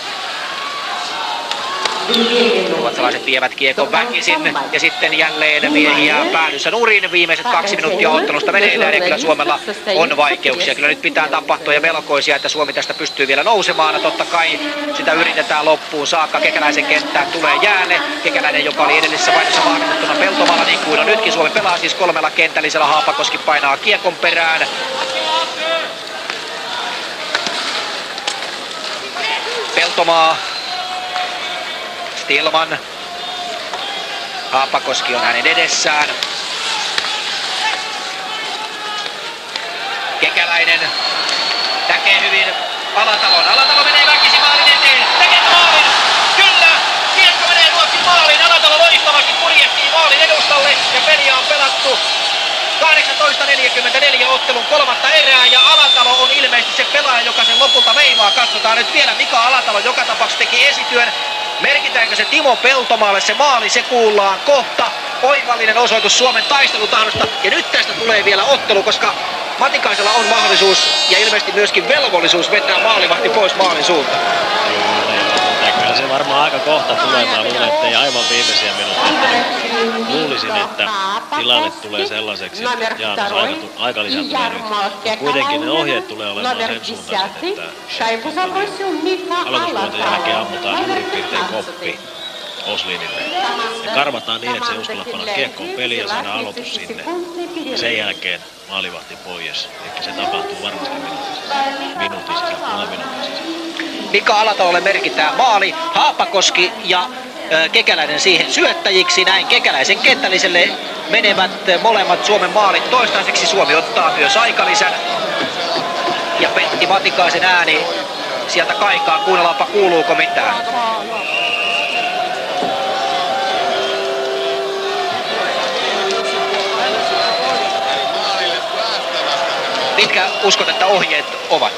Ruotsalaiset vievät kiekon väkisin ja sitten jälleen miehiä päädyssä nurin. Viimeiset 2 minuuttia ottelusta meneillään ja kyllä Suomella on vaikeuksia. Kyllä nyt pitää tapahtua ja melkoisia, että Suomi tästä pystyy vielä nousemaan. Totta kai sitä yritetään loppuun saakka. Kekäläisen kenttään tulee jäälle. Kekäläinen, joka oli edellisessä vaihdossa vahvistettuna Peltomalla niin kuin on nytkin. Suomi pelaa siis 3 kentällisellä. Haapakoski painaa kiekon perään. Peltomaa. Stillman. Haapakoski on hänen edessään. Kekäläinen näkee hyvin Alatalon. Alatalo menee väkisin maalin eteen. Tekee maalin! Kyllä! Kiekko menee Ruotsin maaliin. Alatalo loistavasti purjehtii maalin edustalle ja peliä on pelattu 18:44 ottelun kolmatta erää ja Alatalo on ilmeisesti se pelaaja, joka sen lopulta veivaa. Katsotaan nyt vielä, Mika Alatalo joka tapauksessa teki esityön. Merkitäänkö se Timo Peltomaalle se maali, se kuullaan kohta. Oivallinen osoitus Suomen taistelutahdosta ja nyt tästä tulee vielä ottelu, koska Matikaisella on mahdollisuus ja ilmeisesti myöskin velvollisuus vetää maalivahti pois maalin suuntaan. Kyllä se varmaan aika kohta tulee. Mä luulen, että ei aivan viimeisiä minuutteja. Luulisin, että tilanne tulee sellaiseksi, että Jaanas aikalisän tulee nyt. Kuitenkin ne ohjeet tulee olemaan sen suuntaiset, että aloitusvuoten jälkeen ammutaan suurin piirtein koppi Oslinille. Ja karvataan niin, että se ei uskalla panna kiekkoon peliin ja saada aloitus sinne. Ja sen jälkeen maalivahti pois. Eli se tapahtuu varmasti minuutin sisällä, puolen minuutin sisällä. Mika Alatalolle merkitään maali, Haapakoski ja Kekäläinen siihen syöttäjiksi. Näin Kekäläisen kenttälliselle menevät molemmat Suomen maalit. Toistaiseksi Suomi ottaa myös aikalisän. Ja Pentti Matikaisen ääni sieltä kaikaa. Kuunnellaanpa kuuluuko mitään. Mitkä uskot, että ohjeet ovat?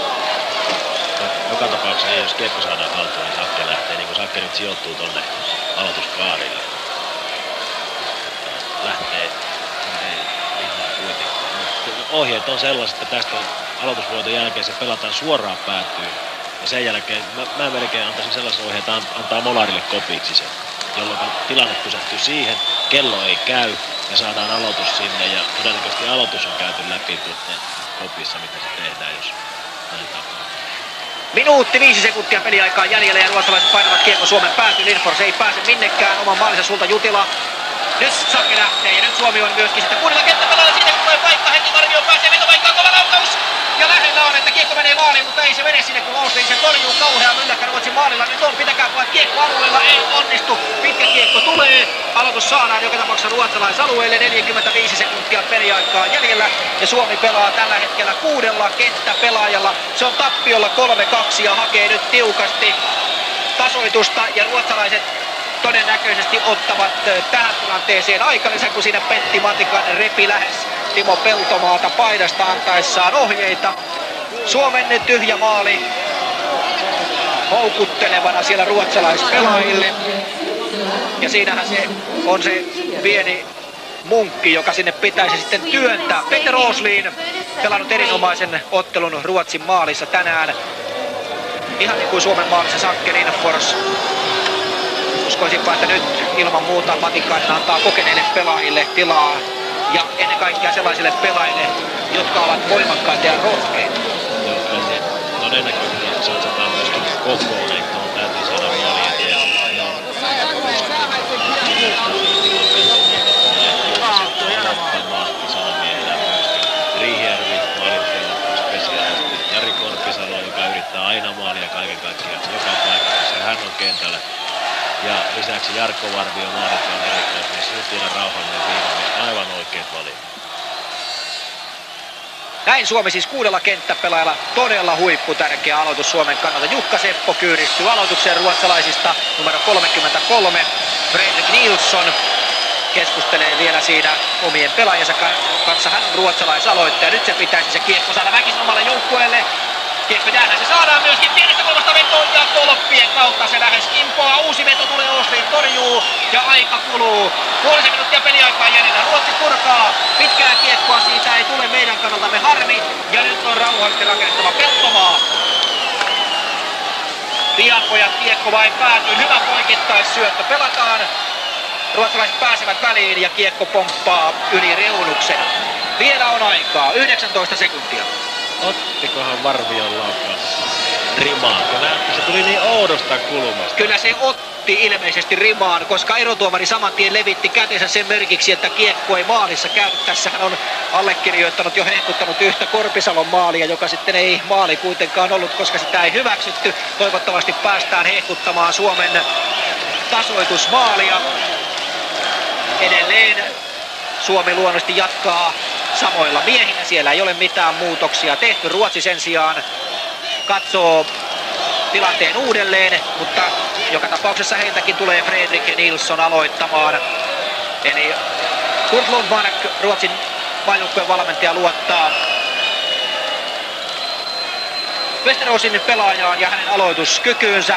Joka tapauksessa, jos kiekko saadaan haltuun, niin Sakke lähtee, niin kuin Sakke nyt sijoittuu tonne aloituskaarille. Lähtee, ei ihan kuitenkin. ohjeet on sellaiset, että tästä aloitusvoiton jälkeen se pelataan suoraan päätyyn. Ja sen jälkeen mä melkein antaisin sellaisen ohjeen, että antaa molarille kopiksi sen, jolloin tilanne pysähtyy siihen, kello ei käy ja saadaan aloitus sinne ja todennäköisesti aloitus on käyty läpi kopissa, mitä se tehdään, jos näin tapahtuu. Minuutti 5 sekuntia peliaikaa jäljellä ja ruotsalaiset painavat kiekko Suomen päätyyn. Lindfors ei pääse minnekään oman maalinsa sulta Jutila. Nyt Sake lähtee ja nyt Suomi on myöskin sitten kuudella kenttäpelalla. Siitä kun tulee paikka, Henki pääsee vetopaikkaan, kova laukaus. Ja lähellä on, että kiekko menee maaliin, mutta ei se mene sinne, kun Oostin se torjuu kauhean mylläkkä Ruotsin maalilla. Nyt on, pitäkää vaan kiekko alueella, ei onnistu. Pitkä kiekko tulee. Aloitus saadaan joka tapauksessa ruotsalaisalueelle. 45 sekuntia peliaikaa jäljellä. Ja Suomi pelaa tällä hetkellä 6 kenttäpelaajalla. Se on tappiolla 3-2 ja hakee nyt tiukasti tasoitusta. Ja ruotsalaiset todennäköisesti ottavat tähän tilanteeseen aikalisän, kun siinä Pentti Matikainen repi lähes Timo Peltomaata paidasta antaessaan ohjeita. Suomen tyhjä maali houkuttelevana siellä ruotsalaispelaajille. Ja siinähän se on se pieni munkki, joka sinne pitäisi sitten työntää. Peter Åslin pelannut erinomaisen ottelun Ruotsin maalissa tänään. Ihan niin kuin Suomen maalissa Sake Lindfors. Uskoisinpa, että nyt ilman muuta Matikainen antaa kokeneille pelaajille tilaa. Ja ennen kaikkea sellaisille pelaajille, jotka ovat voimakkaita ja rohkeita. Todennäköisesti satsataan myöskin kokoon, että on täytyy saada maali eteen. Riihijärvi, maalinteella spesiaalisti. Jari Korpisalo, joka yrittää aina maalia kaiken kaikkiaan joka paikassa. Hän on kentällä. Ja lisäksi Jarkko Varvio maalinteella erikoismies. Jutina Rauhanen viimeinen. Aivan oikeat valinnat. Näin Suomi siis 6 kenttäpelaajalla. Todella huipputärkeä aloitus Suomen kannalta. Jukka Seppo kyyristyy aloitukseen ruotsalaisista. Numero 33. Fredrik Nilsson keskustelee vielä siinä omien pelaajansa kanssa. Hän on ruotsalaisaloittaja. Nyt se pitäisi se kiekko saada väkisin omalle joukkueelle. Kiekko jäädään, se saadaan myöskin pienestä kulmasta vetoon ja tolppien kautta se lähes kimpoaa. Uusi veto tulee, Åslin torjuu ja aika kuluu. Puolisen minuuttia peliaikaa jäljellä. Ruotsi purkaa. Pitkää kiekkoa siitä ei tule meidän kannaltamme harmi. Ja nyt on rauhallisesti rakennettava Peltomaa. Pian pojat kiekko vain päätyy. Hyvä poikittaisyöttö. Pelataan. Ruotsalaiset pääsevät väliin ja kiekko pomppaa yli reunuksen. Vielä on aikaa. 19 sekuntia. Ottikohan Varvion laukaus rimaan, kun se tuli niin oudosta kulmasta. Kyllä se otti ilmeisesti rimaan, koska erotuomari saman tien levitti kätensä sen merkiksi, että kiekko ei maalissa käy. Tässä hän on allekirjoittanut jo hehkuttanut yhtä Korpisalon maalia, joka sitten ei maali kuitenkaan ollut, koska sitä ei hyväksytty. Toivottavasti päästään hehkuttamaan Suomen tasoitusmaalia. Edelleen Suomi luonnollisesti jatkaa samoilla miehinä, siellä ei ole mitään muutoksia tehty. Ruotsi sen sijaan katsoo tilanteen uudelleen, mutta joka tapauksessa heiltäkin tulee Fredrik Nilsson aloittamaan. Eli Kurt Lundmark, Ruotsin maajoukkueen valmentaja, luottaa Westeråsin pelaajaan ja hänen aloituskykyynsä.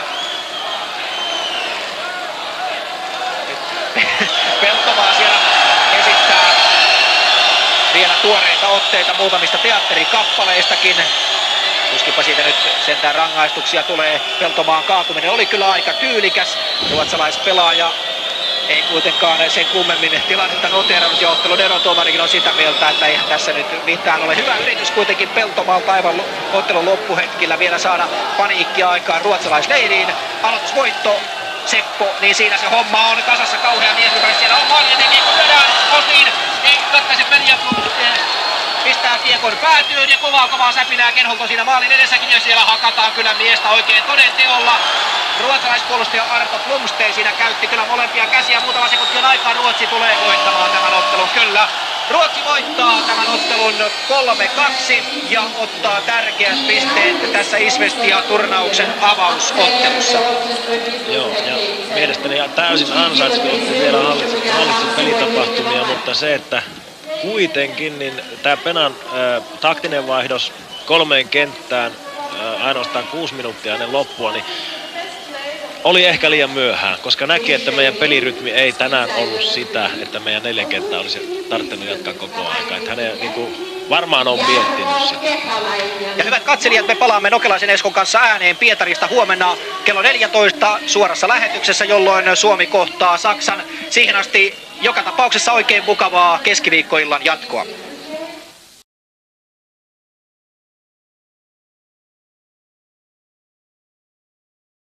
Peltomaa siellä esittää vielä tuoreita otteita muutamista teatterikappaleistakin. Tuskinpa siitä nyt sentään rangaistuksia tulee. Peltomaan kaatuminen oli kyllä aika tyylikäs. Ruotsalaispelaaja ei kuitenkaan sen kummemmin tilannetta noteerannut ja ottelun erotuomarikin on sitä mieltä, että eihän tässä nyt mitään ole. Hyvä yritys kuitenkin Peltomaalta aivan ottelun loppuhetkillä vielä saada paniikkia aikaan ruotsalaisleiriin. Aloitusvoitto Seppo, niin siinä se homma on kasassa kauhea mies, siellä on maali eteen kiekko lyödään. Åslin ei katkaise peliä, pistää kiekon päätyyn ja kovaa säpinää Kenholto siinä maalin edessäkin ja siellä hakataan kyllä miestä oikein toden teolla. Ruotsalaispuolustaja Arto Blomstein siinä käytti kyllä molempia käsiä, muutama sekuntia aikaa. Ruotsi tulee voittamaan tämän ottelun, kyllä. Ruotsi voittaa tämän ottelun 3-2 ja ottaa tärkeät pisteet tässä Isvestia-turnauksen avausottelussa. Joo, ja mielestäni täysin ansaittu vielä hallitsi pelitapahtumia, mutta se, että kuitenkin niin tämä Penan taktinen vaihdos 3 kenttään ainoastaan 6 minuuttia ennen loppua, niin oli ehkä liian myöhään, koska näki, että meidän pelirytmi ei tänään ollut sitä, että meidän 4 kenttää olisi tarvinnut jatkaa koko aika. Että hänen niin varmaan on miettinyt sitä. Ja hyvät katselijat, me palaamme Nokelaisen Eskon kanssa ääneen Pietarista huomenna kello 14 suorassa lähetyksessä, jolloin Suomi kohtaa Saksan. Siihen asti joka tapauksessa oikein mukavaa keskiviikkoillan jatkoa.